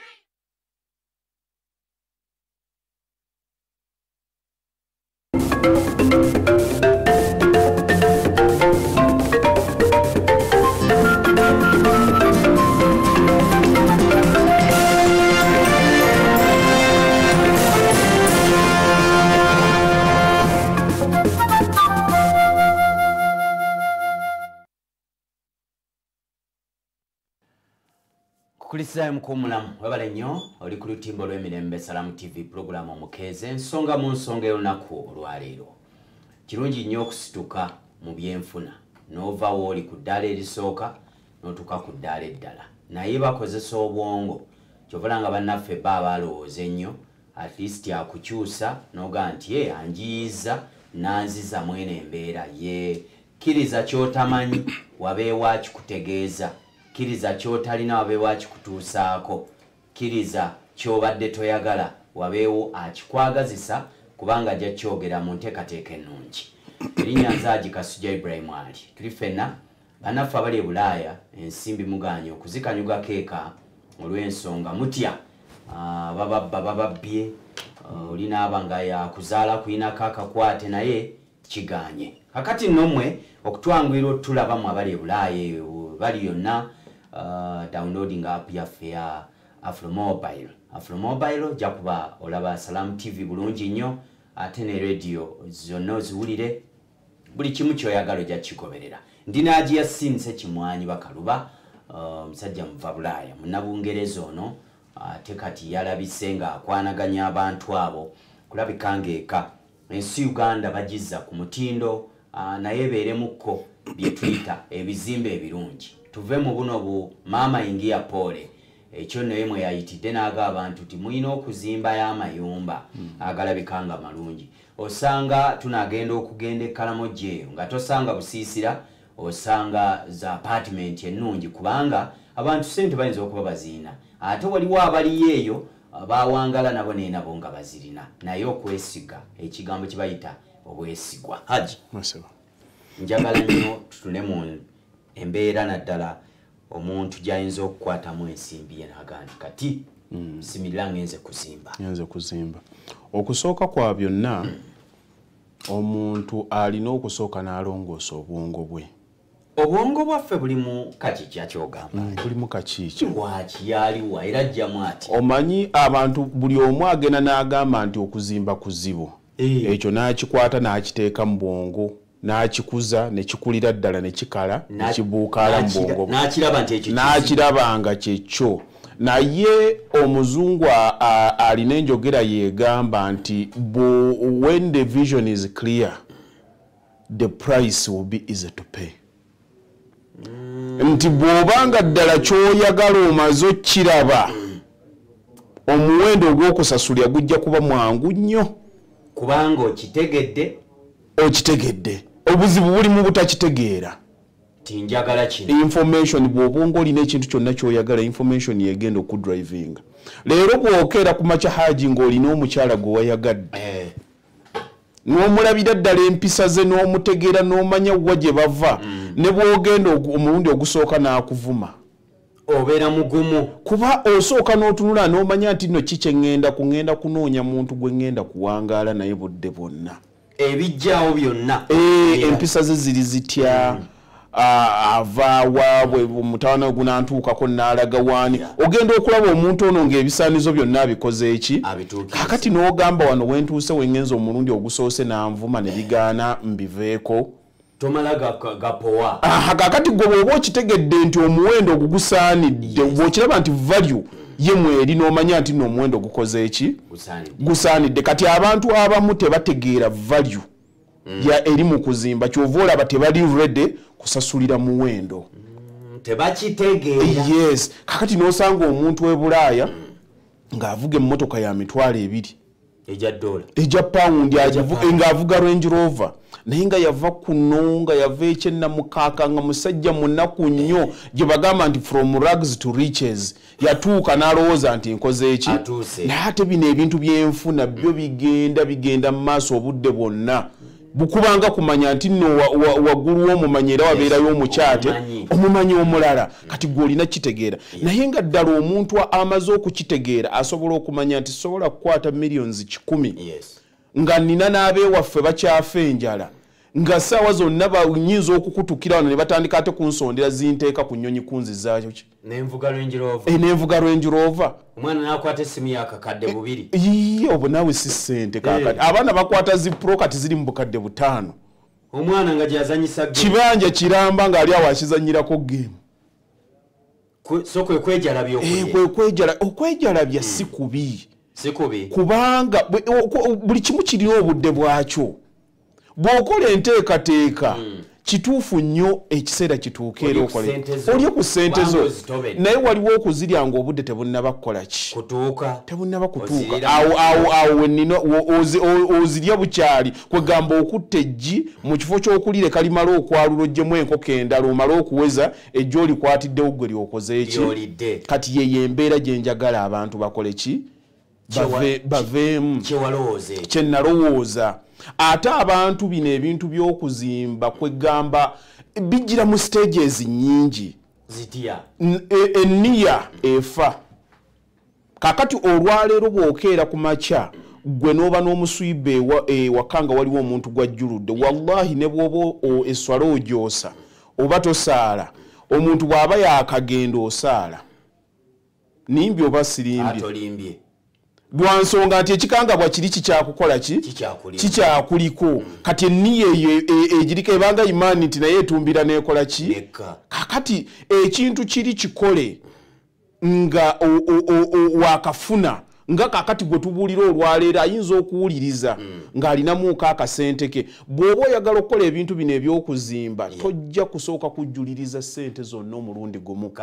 Kulisayo mkumulamu wabale nnyo oli ku lutimbo lw'emirembe Salamu T V program omukeeze ensonga mu nsonga y'olunaku olwaleero. Kirungi nnyo okusituka mu byenfuna n'ova wooli ku ddaala erisooka n'otuuka ku ddaala eddala naye bakozesa obwongo ky'ovala nga bannaffe bba balowooza ennyo at least akukyusa n'oga nti ye anjiyiza n'anziza mwene embeera ye kkiriza ky'otamanyi wabeewo akikutegeeza kkiriza ky'otalina wabeewo akikutuusaako kkiriza ky'obadde toyagala wabeewo akikwagazisa kubanga ajja kyogera mu nteekateeka ennungi. Erinnya Nzaagi Kasujja Ibrahim Ali tuli ffenna bannaffe abali e Bulaaya ensimbi muganye okuzikanyuga keeka olw'ensonga mutya bababba bababbye olina aba nga yakuzaala kuyinako akakwate naye kiganye. Kakati nnommwe okutwangwira otulabamu abali e Bulaaya bali yonna downloading app yaffe ya Afromobile. Afromobile ojja kuba olaba Salamu T V bulungi nnyo ate ne radio zonna oziwulire buli kimu ky'oyagala ojja kikoberera. Ndinaagiya Sinse Kimwanyi Bakaluba omusajja muva Bulaaya munnabungereza ono ate kati yalabise nga akwanaganya abantu abo kulabika ng'eka ensi Uganda bagizza ku mutindo naye ebeeremukko bye tuyita ebizimbe ebirungi tuve mu buno bu maama ingia pole ekyo naye mwe yayitidde n'aga abantu ti mulina okuzimba y'amayumba agalabika nga malungi osanga tunagenda okugenda ekkalamoja eyo nga tosanga busiisira osanga za apartment ennungi kubanga abantu sente bayinza okuba baziina ate waliwo abaliyo eyo bawangala nabo neenabo nga bazirina naye okwesiga ekigambo kibayita obwesigwa haji njagala nnyo tutune mu embeera naddala omuntu gyayinza okukwatamu ensimbi ye n'agandi kati mm. simirira ngenze kuzimba ngenze kuzimba okusooka kwa byonna mm. omuntu alina okusooka n'alongoosa obwongo bwe obwongo bwaffe buli mu kakiikya kyogamba mm, buli mu kakiikya lwaki yaliwa era ajjamu ati omanyi abantu buli omu agenda n'agamba nti okuzimba kuzibu ekyo e. n'akikwata n'akiteeka mu bwongo n'akikuza nekikulira ddala nekikala nekibuukaala mu bwongo n'akiraba nga kyekyo naye omuzungu alina enjogera yegamba nti when the vision is clear the price will be easy to pay nti bw'obanga ddala ky'oyagala omaze okkiraba omuwendo ogw'okusasulira gujja kuba mwangu nnyo kubanga okitegedde okitegedde obuzibu buli mu butakitegeera tinjagala kino information bw'obonga olina ekintu kyonna ky'oyagala information yegenda okudrivinga leero bw'okeera ku makya haji ng'olina omukyala gwe wayagadde eh. n'omulabira ddala empisa ze n'omutegeera n'omanya wa gye bava mm. ne bw'ogenda omulundi ogusooka n'akuvuma obeera mugumu kuba osooka n'otunula n'omanya nti nno kikye ŋŋenda kuŋŋenda kunoonya muntu gwe ŋŋenda kuwangaala naye budde bwonna ebijjaawo byonna eh empisa ze ziri zitya mm. ava waabwe mutawana ogunantuukako n'alaga waani ogenda okulaba omuntu ono ng'ebisaanizo byonna abikoze eki kakati n'ogamba wano wentuuse wengenza omulundi ogusoose n'anvuma ne bigaana mbiveeko tomala gapowa aha kakati gwe bw'oba okitegedde nti omuwendo ogugusaanidde bw'okiraba nti value ye mweri n'omanya nti n'omuwendo gukoze eki gusaanidde kati abantu abamu tebategeera value mm. ya eri mu kuzimba kyova olaba tebali ready kusasulira muwendo mm, tebakitegeera yes kakati n'osanga omuntu w'e Bulaaya mm. ng'avuga emmotoka ya mitwalo ebiri eja dola eja pound ng'avuga Range Rover naye nga yava kuno nga yava ekyenna mukaaka nga musajja munaku nnyo gye bagamba nti from rags to riches yatuuka n'alowooza nti nkoze eki naye ate bino ebintu byenfuna byo bigenda bigenda mu maaso obudde bwonna bukubanga kumanya nti nno waggulu w'omumanyi era wabeerayo omukyate omumanyi omulala kati gw'olina kitegeera naye nga ddala omuntu amaze okukitegeera asobola okumanya nti sobola kukwata millions kikumi nga nina n'abeewaffe bakyafa enjala nga ssaawa zonna banyinza okukutukira wano ne batandika ate kunsondera zinteeka ku nnyonyi kunzizaayo ki n'envuga Range Rover e n'envuga Range Rover omwana n'akwata essimu y'akakadde bubiri iye obwo naawe si ssente kakati abaana bakwata zi pro kati ziri mu bukadde butaano omwana nga gyazanyisa kibanja kiramba ng'ali awo akizanyirako geemu so kwe kwejalabya kwe kwejala okwejalabya si kubi si kubi kubanga buli kimu kirina obudde bwakyo bw'okola enteekateeka kituufu nnyo ekiseera kituuka era okole oli ku ssente zo naye waliwo okuzirya ng'obudde tebunnaba kukola ki kutuuka tebunnaba kutuuka awo awo awo wennina ozirya bukyali kwegamba okutta eggi mu kifo ky'okulira kalimala okwalula oggyemu enkoko endala omale okuweza ejja olikwatiddewo gwe lyokoze eki kati yeyo embeera gye njagala abantu bakole ki baveemu kye nalowooza ate abantu bino ebintu by'okuzimba kwegamba bijjira mu stages nnyingi zitya enniya efa kakati olwaleero bw'okeera ku makya gwe n'oba n'omuswiba ewakanga waliwo omuntu gwajjuludde wallahi ne bw'oba eswala ogyosa oba tosaala omuntu bw'aba yaakagenda osaala nimbi oba sirimbye lwansonga nti ekikangabwa kiri kikyakukola ki kikyakuliko kati enniya eyo egiriko ebanga imaani nti naye etumbira neekola ki kakati ekintu kiri kikole nga wakafuna nga kakati gwe tubuulira olwaleero ayinza okuwuliriza ng'alinamuuko akasente ke. bw'oba oyagala okukola ebintu bino eby'okuzimba tojja kusooka kujjuliriza ssente zonna omulundi gumu.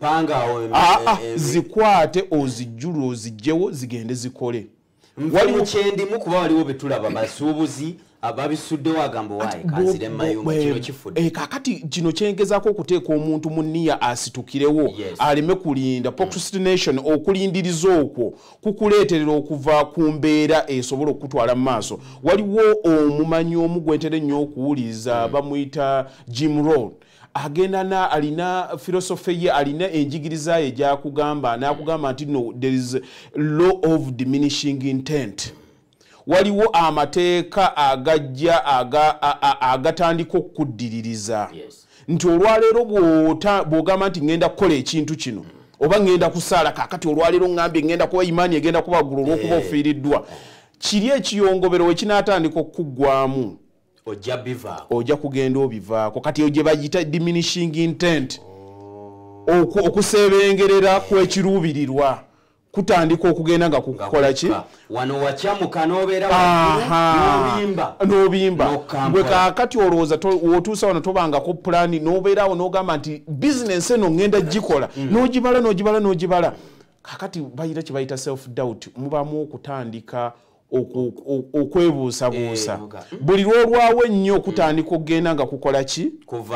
Zikwate ozijjule ozigyewo zigende zikole. waliwo kyendimu kuba waliwo betulaba basuubuzi ababisuddewo agamba waayi kanzire mayumba kino kifudde. Kakati kino kyengezaako okuteeka omuntu mu nniya asitukirewo aleme kulinda procrastination okulindiriza okwo kukuleeterera okuva ku mbeera esobola okutwala mu maaso. Waliwo omumanyi omu gwentera ennyo okuwuliriza bamuyita Jim Rohn. Agenda na alina philosophy ye alina enjigiriza ye gyakugamba n'akugamba nti no there is law of diminishing intent. Waliwo amateeka agajja agatandika okuddiririza nti olwaleero bw'ogamba nti ngenda kukola ekintu kino oba ngenda kusaala kakati olwaleero ngambye ngenda kuba imaani egenda kubagula olw'okuba ofiiriddwa. Kiri ekiyongobero we kinaatandika okuggwamu ojja bivaako ojja kugenda obivaako. Kati ogye bayita diminishing intent okusebengerera kw'ekiruubirirwa kutandika okugenda nga kukola ki wano wachamuka nobeera n'obimba n'obimba gwe kaakati olowooza wootuusa wano tobangako pulaani n'obeerawo n'ogamba nti bizinensi eno ngenda gikola n'ogibala n'ogibala n'ogibala. Kaakati bayita kye bayita self doubt mubamu okutandika okwebuusabuusa buli lwolwawo ennyo okutandika okugenda nga kukola ki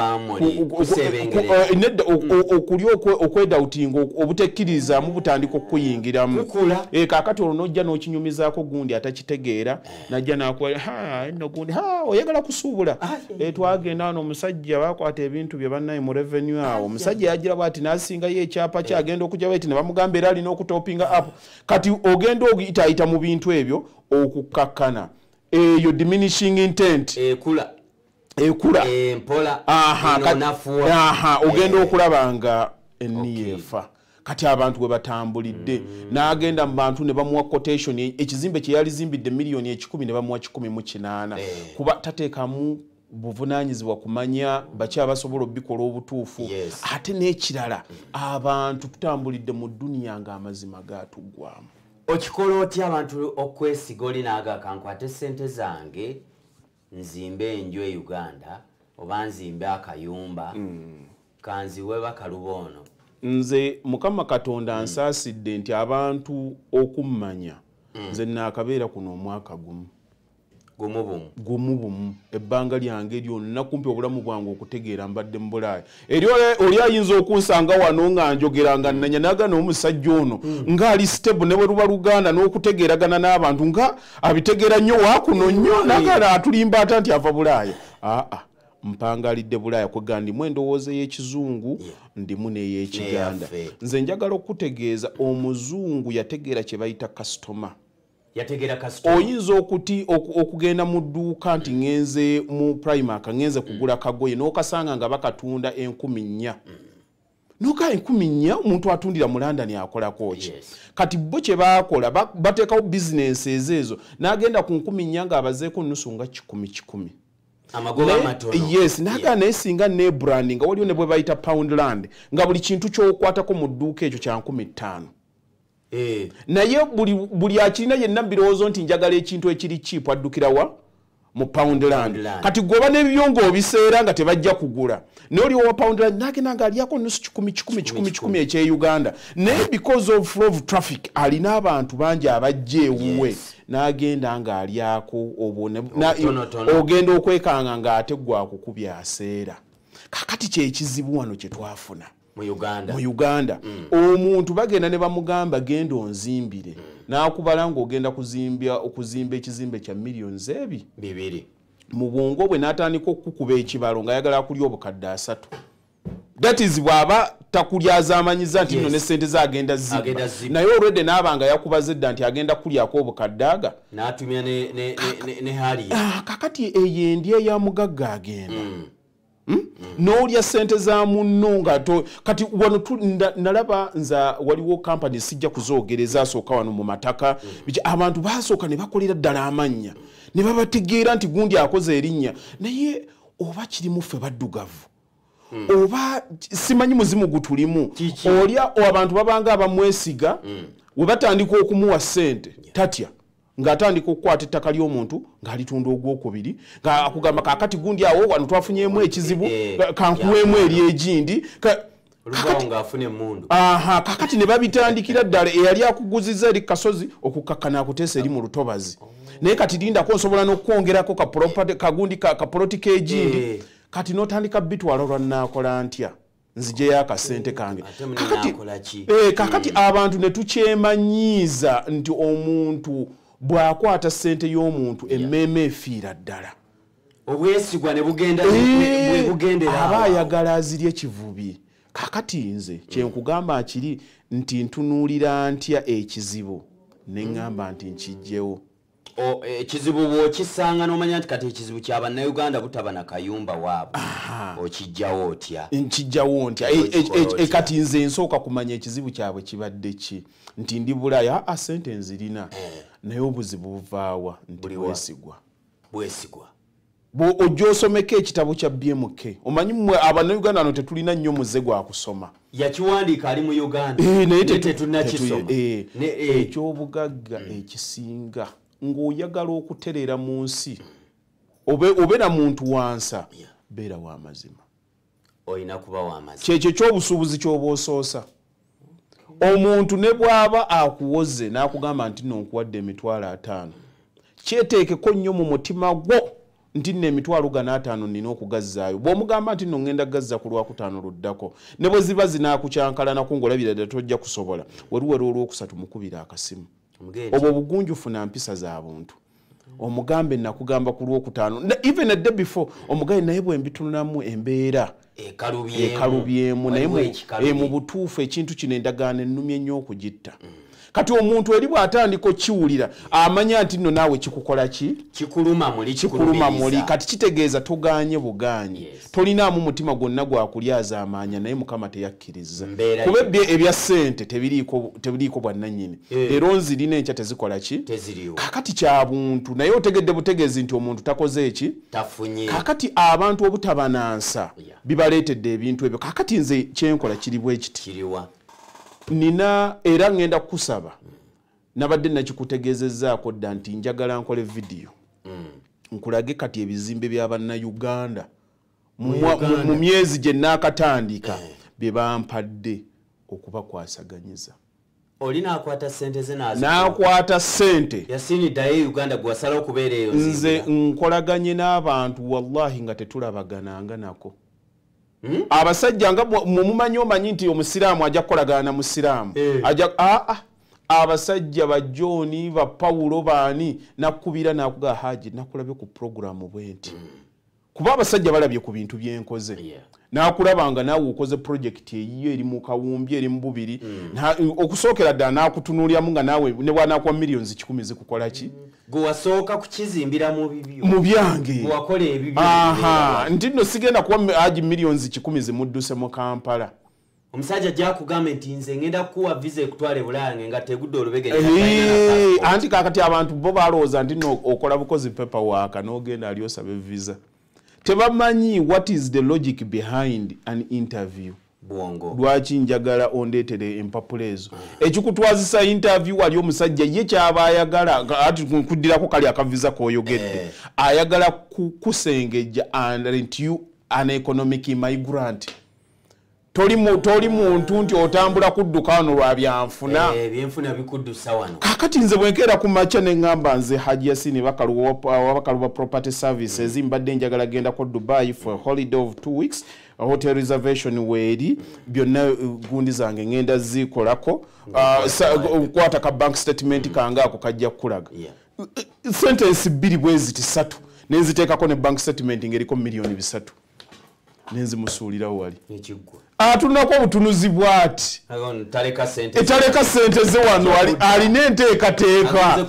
nedda okuli okwedawutinga obutekkiririzaamu butandika okukuyingiramu. Kaakati olwo n'ojja n'okinyumizaako gundi atakitegeera najja n'akuwa gundi oyagala kusuubula. Twagenda wano omusajja bakwata ebintu bye bannaye mu revenue awo omusajja yagira bwati n'asingayo ekyapa kye agenda okujja bwati ne bamugamba era alina okutopinga app. Kati ogenda ogiyitaayita mu bintu ebyo okukakkana eyo diminishing intent ekula ekula empola aha ogenda okulaba nga enniyeefa. Kati abantu bwe batambulidde n'agenda mu bantu ne bamuwa quotation ekizimbe kye yali zimbidde miliyoni ekikumi ne bamuwa kikumi mu kinaana kuba tateekamu buvunaanyizibwa kumanya baki abasobola obikola obutuufu. Ate n'ekirala abantu tutambulidde mu dduniya ng'amazima gaatuggwamu. Okikola otya abantu okwesiga oli n'agaka nkwate ssente zange nzimbe enju e Uganda oba nzimbe akayumba kanziwe bakaluboono. Nze Mukama Katonda nsaasidde nti abantu okummanya nze naakabeera kuno omwaka gumu gumu bumu gumu bumu ebbanga lyange lyonna kumpi obulamu bwange okutegeera mbadde mu Bulaaya. Eri oli ayinza okunsanga wano nga njogera nga nnanya naga n'omusajja ono ng'ali stable ne bwe luba Luganda n'okutegeeragana n'abantu nga abitegeera nnyo waakuno nnyo nagala atulimba ata nti ava Bulaaya. Aa mpangalidde Bulaaya kwega ndimu endowooza y'Ekizungu ndimu n'ey'Ekiganda. Nze njagala okutegeeza omuzungu yategeera kye bayita customer. Yategera customer oyinza okuti okugenda mu dduuka nti ngenze mu Primark ngenze kugula kagoye n'okasanga nga bakatunda enkumi nnya noka enkumi nnya omuntu atundira mu London akolako ki. Kati bo kye baakola bateekawo business ezo n'agenda ku nkumi nnya nga abazeeko nusu nga kikumi kikumi amagoba amatono. Yes naga naye singa ne branding nga waliwo ne bwe bayita Poundland nga buli kintu ky'okwatako mu dduuka ekyo kya nkumi ttaano. Eh naye buli buli akirina yenna birowoozo nti njagala ekintu ekiri cheap addukira wa mu Poundland. Kati goba n'ebyongo obiseera nga tebajja kugula n'oli wa Poundland nagenda nga aliyako nusu kikumi kikumi kikumi kikumi ekye Uganda naye because of flow of traffic alina abantu bangi abajja ewuwe n'agenda nga alyako obone ogenda okwekanga ng'ate gwakukubya aseera. Kakati kyekizibu wano kye twafuna mu Uganda mu Uganda omuntu bagenda ne bamugamba genda onzimbire n'akubala ng'ogenda kuzimbya okuzimba ekizimbe kya millions ebi bibiri mu bwongo bwe n'atandika okukuba ekibalo ng'ayagala kulya obukadde asatu. That is bw'aba takulyaza amanyiza nti nno ne ssente zagenda zibba naye olwedde n'abanga yakubaze dda nti agenda kulyako obukadde aga n'atumya ne ne ne haliya. Kakati eyo endya eya mugagga agenda Hmm? N'olya ssente za munno nga kati wano nalaba nza waliwo company sijja kuzoogereza asooka wano mu mataka abantu basooka ne bakolera ddala amannya ne babategeera nti gundi akoze erinnya naye oba kirimu ffe baddugavu mm. oba simanyi muzimu gutulimu olya abantu babanga abamwesiga mm. we batandika okumuwa ssente yeah. tatya ng'atandika okukwata ettaka ly'omuntu ng'alitunda ogwokubiri ng'akugamba kaakati gundi awo wano twafunyemu ekizibu e, e, kankuweemu eri egindi aha kakati ne babitandikira ddala eyali akuguzizza eri kasozi okukakkana akuteesa eri mu lutobazi naye kati lindako nsobola n'okwongerako kagundi kapoloti k'egindi e. kati n'otandika bitwala olwannaakola ntya nzijeyo akasente kange kakati, e, kakati mm. abantu ne tukyemanyiiza nti omuntu bw'akwata ssente y'omuntu yeah. emmeeme efiira ddala obwesigwa ne bugenda ne bugendera aba ayagala azirye ekivubi kakati nze kyenkugamba akiri nti ntunuulira ntya ekizibu ne ŋŋamba nti nkijjewo ekizibu bw'okisanga n'omanya nti kati ekizibu kya bannayuganda butaba na kayumba waabwe okijjawo otya nkijjawo ntya kati nze nsooka kumanya ekizibu kyabwe kibadde ki nti ndi bulaya a sente nzirina naye obuzibu buvaawa nti bwesigwa bwesigwa ojja osomeko ekitabo kya B M K omanyi mmwe abannayuganda no tetulina nnyo muze gwa kusoma yakiwandiika ali mu Uganda naye tetunnakisoma ekyobugagga ekisinga ng'oyagala okutereera mu nsi obeera muntu wansa beera w'amazima olina kuba w'amazima kyekyo ky'obusuubuzi ky'oba osoosa omuntu ne bw'aba akuwoze n'akugamba nti nno nkuwadde emitwalo ataano kyeteekeko nnyo mu mutima gwo nti nno emitwalo gano ataano nina okugazzaayo bw'omugamba nti nno ngenda gazza ku lwakutaano luddako ne bwe ziba zinaakukyankalanako ng'olabira ddala tojja kusobola weruwera olwokusatu mukubira akasimu obwo bugunjufu na mpisa za buntu omugambe nakugamba ku lwokutaano even a day before omugaye naye bwe mbitunulamu embeera ekalubyemu naye mu butuufu ekintu kino endagaano ennumye nnyo okugitta kati omuntu eri bw'atandika okiwulira amanya nti nno naawe kikukola ki kikuluma muli kikuluma muli kati kitegeeza toganye buganye yes. tolinaamu mutima gwonna gwakulyaza amaanya naye mukama teyakkiriza kuba ebya ssente tebiriiko tebiriiko bwannannyini era yeah. nzirina enkya tezikola ki kakati kya buntu naye otegedde butegeezi nti omuntu takoze eki tafunye kakati abantu obutabanansa yeah. bibaleetedde ebintu ebyo kakati nze kyenkola kiri bwe kiti kiriwa nina era ngenda kusaba nabadde nakikutegeezezzaako dda nti njagala nkole vidiyo mm. nkulage kati ebizimbe by'abannayuganda mu myezi gye naakatandika eh. bye bampadde okubakwasaganyiza oli n'akwata ssente ze n'akwata ssente yasiniddayo Uganda gwasala okubeera eyo nze nkolaganye n'abantu wallahi nga tetulabagananga nako Hmm? abasajja nga mumumanyi omanyi nti omusiraamu ajja kukolagana na musiraamu eh. ajja a a abasajja ba John ba Paulo baani nakubira nakuga haji nakulabe ku programu bwenti hmm. kuba abasajja balabye ku bintu byenkoze yeah. nakulabanga nawe ukoze project eyiyo eri mu kawumbi eri mu bubiri mm. okusookera ddala nakutunuulyamu nga nawe ne bwanakuwa millions kikumi zikukola ki mm. gwe wasooka kukizimbira mu bibyo mu byange gwe wakola ebibyo aha nti nno sigenda kuwa aji millions kikumi zimudduse mu Kampala omusajja gyakugamba nti nze ngenda kuwa visa ekutwala Bulaya nga tegudde olubege hey, anti kakati abantu bo balowooza nti nno okola bukozi paperwork n'ogenda ali osabe visa tebamanyi what is the logic behind an interview bwongo lwaki njagala ondeetere empapulezo mm. ekikutwazisa interview wali omusajja ye kyaba ayagala ati kuddirako kali akaviza koyogedde eh. ayagala kusengejja and you an economic migrant toli mu toli muntu nti otambula kudduka wano lwa byanfuna eh byenfuna bikuddusa wano kakati nze bwenkera ku macha ne ngamba nze Haji Yasini bakaluwa bakaluwa property services mm. mbadde njagala genda ko Dubai for a holiday of two weeks a hotel reservation weri byonna gundi zange ngenda zikolako kwata uh, ka bank statement mm. kanga ako kajja kulaga yeah. sentence biri bwezi tisatu nenziteekako ne bank statement ngeriko milioni bisatu nenzi musuulirawo wali ekigwa atunako obutunuzi bwati agon taleka sente taleka sente ze wano ali alina enteekateeka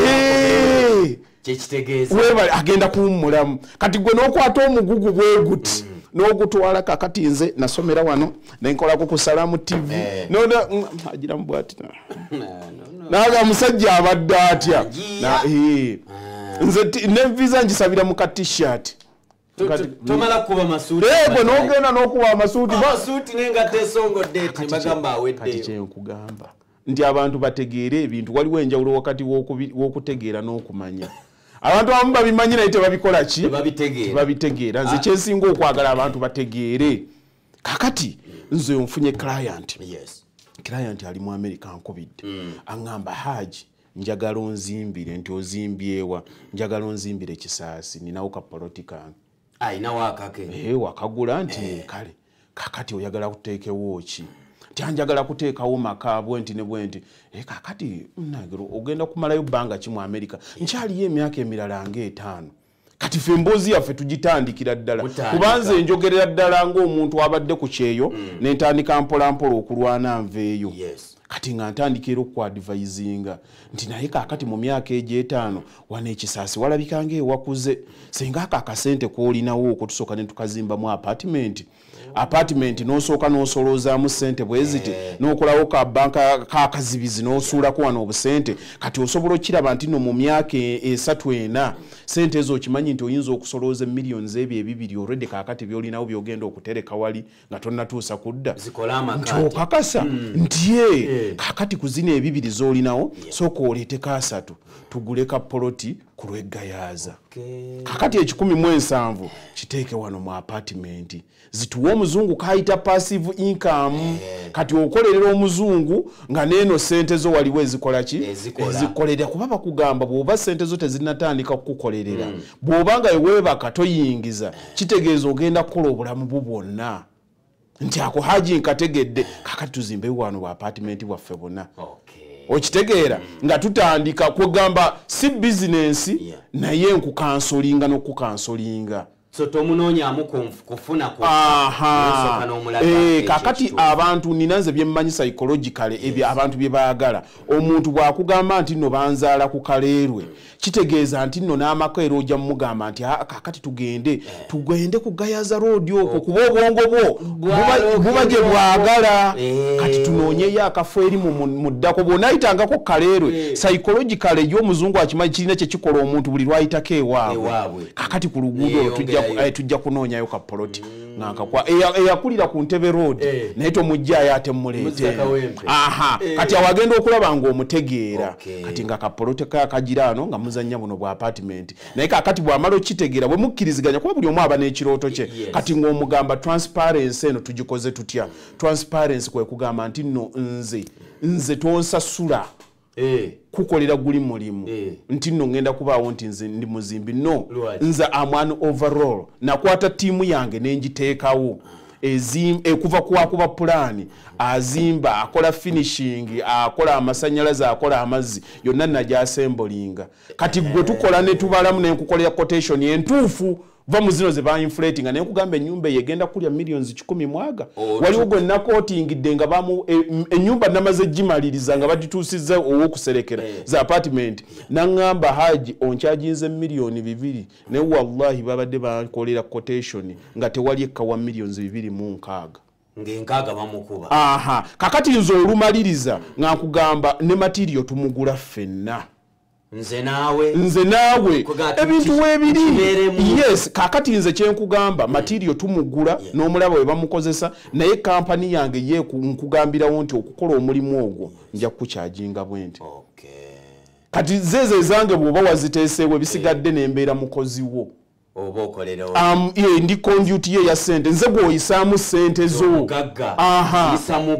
eh kyekitegeeza weba agenda kuwummulamu kati gwe n'okwata omugugu bwe guti mm. n'ogutwala kakati nze nasomera wano nenkolako ku Salamu T V eh. nona agira mu bwati naga musajja abadde atya na eh nze ne visa ngisabira mu ka t-shirt tomala kuba masuuti ego n'ogenda n'okuba amasuuti masuuti nenga tesongo date bagamba awedde kati kyenkugamba nti abantu bategeere ebintu waliwo enjawulo wakati w'okutegeera n'okumanya abantu abamu babimanyi naye tebabikola ki tebabitegeera nze kyensinga okwagala abantu bategeere kakati nze nfunye client client ali mu America ankubidde aŋŋamba Haji njagala onzimbire nti ozimbyewa njagala onzimbire Kisaasi ninawo ka politika ayina wakake eh wakagula nti kale kakati oyagala kuteekewo ki tyanjagala kuteekawo maka bwenti ne bwenti eh kakati nagero ogenda kumalayo banga ki mu America nkyaliyo emyaka emirala ng'etaano kati fe emboozi yaffe tugitandikira ddala kubanze enjogerera ddala ng'omuntu abadde ku kyeyo n'entandika mpola mpola okulwana nveeyo kati nga ntandikira okwadvisinga nti naye kakati mu myaka egy'etaano wano Ekisaasi walabika ng'ewakuze singa ako akasente k'olinawo okwo tusooka ne tukazimbamu apartment apartment n'osooka n'osoloozaamu ssente bweziti n'okolawo ka banka kakazibizi n'osuulako wano obusente kati osobola okiraba nti no mu myaka esatu ena ssente ezo okimanyi nti oyinza okusolooza millions ebyo ebibiri already kakati byolinawo byogenda okutereka wali nga tonnatuusa kudda nti okakasa nti ye kakati ku zino ebibiri z'olinawo sooka oleeteko asatu tugule ka poloti ku lw'eggayaaza kakati ekikumi mu ensanvu kiteeke wano mu apartment zituwa omuzungu kayita passive income kati okolerera omuzungu nga neeno sente zo waliwo ezikola ki ezikolera kuba bakugamba bw'oba sente zo tezinnatandika kukukolerera bw'oba nga eweebaka toyingiza kitegeeza ogenda kukola obulamu bwo bwonna nti ako Haji nkategedde kakati tuzimbeyo wano bwa apartment bwaffe bonna okitegeera nga tutandika kugamba si business naye nkukansolinga n'okukansolinga so tomunonyamu kufuna aha eh kakati abantu ninanze byemmanyi psychologically ebyo abantu bye baagala omuntu bwakugamba nti no banzaala ku kaleerwe kitegeeza nti no n'amakeero ojja mugamba nti kakati tugende tugende ku Gayaza road okwo kuba obwongo bwo buba gye bwagala kati tunoonyeyo akafo eri mu ddako bw'onaayitangako kaleerwe psychologically y'omuzungu akimanyi kirina kye kikola omuntu buli lwayitako ewaabwe kakati ku luguudo olwo tujja tujja kunoonyayo ka poloti ngakakwa eyakulira ku Ntebe road naye tomujjayo ate muleete aha kati awagenda okulaba ng'omutegeera kati nga ka poloti kakagiraano nga muzannya buno bwa apartment naye kakati bw'amala okitegeera bwe mukkiriziganya kuba buli omu aba n'ekirooto kye kati ng'omugamba transparency eno tugikoze tutya transparency kwe kugamba nti nno nze nze tonsasula Eh kukolera guli mulimu eh. Nti nno ngenda kubaawo nti nze ndi muzimbi no nze amwan overall nakwata tiimu yange nenjiteekawo ezim ekuva kwa kuba plan azimba akola finishing akola amasanyalaze akola amazzi yonna najja assemblinga kati gwe tukola ne tubalamu ne nkukolera quotation entuufu va muzino ze ba inflating nga ne kugamba ennyumba yegenda kulya millions kikumi mwaga oh, waliwo gwe nakotingidde nga bamu ennyumba e, namaze gimaliriza nga badituusiza owokuserekera hey. za apartment nangamba Haji onkyajinze million bibiri ne wallahi babadde bakolera quotation nga tewali ekawa millions bibiri mu nkaaga ngenkaga bamukuba aha kakati nzo olumaliriza nga nkugamba ne material tumugula ffenna nze nawe nze nawe ebintu webiri yes kakati nze kyenkugamba material tumugula yeah. n'omulaba we bamukozesa naye kampani yange ye nkugambirawo nti okukola omulimu ogwo nja kukyajinga bwenti okay. kati zeze zange bw'oba waziteeseewo bisigadde yeah. n'embeera mukozi wo oba okolera um ye ndi conduit ye ya sente nze bw'oyisaamu sente zo aha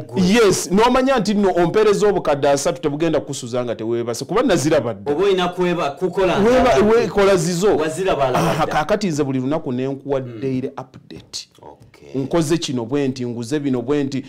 yes n'omanya nti nno ompereza obukadde asatu tebugenda kukusuza nga teweebase kuba nazirabadde oba olina kweba kukola wekola zizo wazirabala kakati nze buli lunaku ne nkuwa daily update okay. nkoze kino bwenti nguze bino bwenti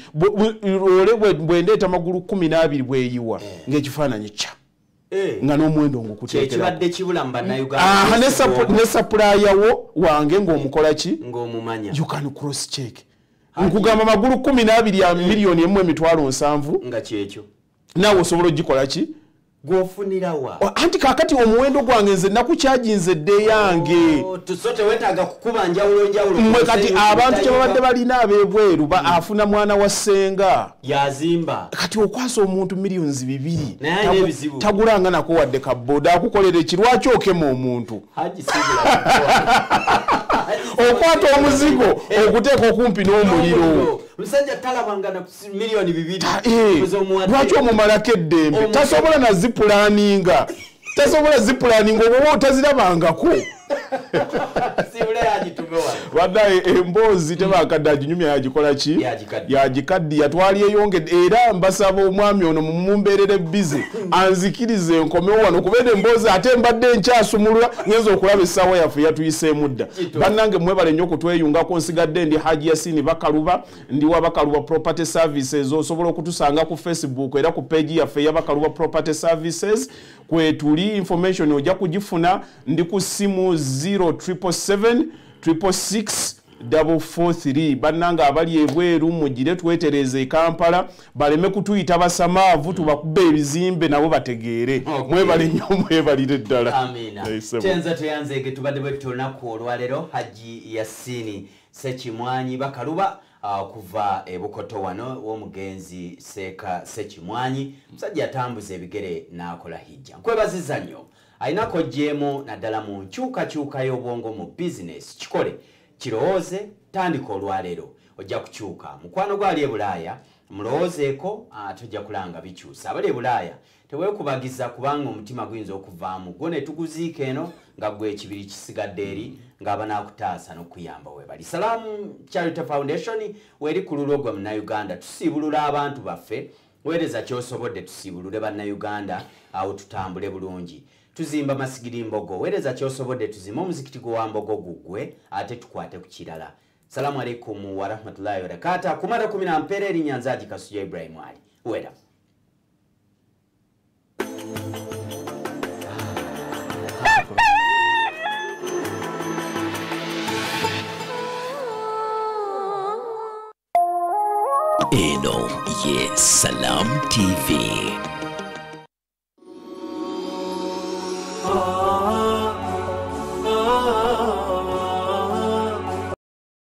ole bwendeeta magulu kumi n'abiri bweyiwa eh. ng'ekifaananyi kya Eh nga n'omuwendo ngukuteekera kibadde kibula mbana Uganda ah ne ne supplier wo wange ng'omukola ki ng'omumanya you can cross check nkugamba magulu kumi n'abiri ya milioni emu emitwalo nsanvu nga kyekyo nawe osobola ogikola ki gwofunira wa anti kakati omuwendo gwange nze nakukyajinze dde yange oh, tusote wetaaga kukuba njawulo njawulo mwe kati abantu kye babadde balina ab'ebweru ba afuna mwana wa ssenga yazimba kati okwasa omuntu millions bibiri Tagu, tagulanga nako wadde kabboda akukolera ekirwaki okema omuntu Haji sigula okwata omuzigo okuteeka okumpi n'omuliro musajja talabangana miliyoni bibiri lwaki omumalako eddembe tasobola na zipulaninga tasobola zipulaninga oba otazirabangako waddaye emboozi tebakadde aginyumya yagikola ki yagikaddi yatwali eyongedde era mbasaba omwami ono mumumbeerere bize anzikirize enkomewo wano kubeera emboozi ate mbadde nkyasumulula ngenza okulaba essaawa yaffe yatuyiseemu dda bannange mwebale nnyo okutweyungako nsigadde ndi Haji Yasini Bakaluba ndi wa Bakaluba Property Services osobola okutusanga ku Facebook era ku page yaffe ya Bakaluba Property Services kwetuli information ojja kugifuna ndi ku simu zero seven seven six six six four three bannanga abali ebweru mugire twetereze e Kampala baleme kutuyita basamaavu tubakubba ebizimbe nabo bategeere mwebale nnyo mwebalire ddala amina tenza teyanzege tubadde bwetulunaku olwaleero Haji Yasini Sekimwanyi Bakaluba Uh, kuva ebukoto wano w'omugenzi Seeka Sekimwanyi musajja atambuza ebigere n'akola hijja nkwebaziza nnyo ayinako jjeemu naddala mu nkyukakyuka y'obwongo mu bizinesi kikole kirowooze tandika olwaleero ojja kukyuka mukwano gwali e Bulaaya mulowoozeeko uh, tujja kulanga bikyusa abali e Bulaaya teweekubagiza kubanga omutima guyinza okuvaamu gwo ne tuguziika eno nga gwe ekibiri kisigadde eri ng'abanaakutaasa n'okuyamba weebali Salaamu Charity Foundation weri ku lulo gwa Munnayuganda tusiibulula abantu baffe weereza ky'osobodde tusiibulule Bannayuganda awo tutambule bulungi tuzimba masigiri mbogo weereza ky'osobodde tuzimba omuzikiti gwa mbogo gugwe ate tukwate ku kirala Salaamu alaikum wa rahmatullahi wa barakatuh kumara kumi na mpere erinnya Nzaadi Kasuja Ibrahim Ali wera Eno ye Salam T V.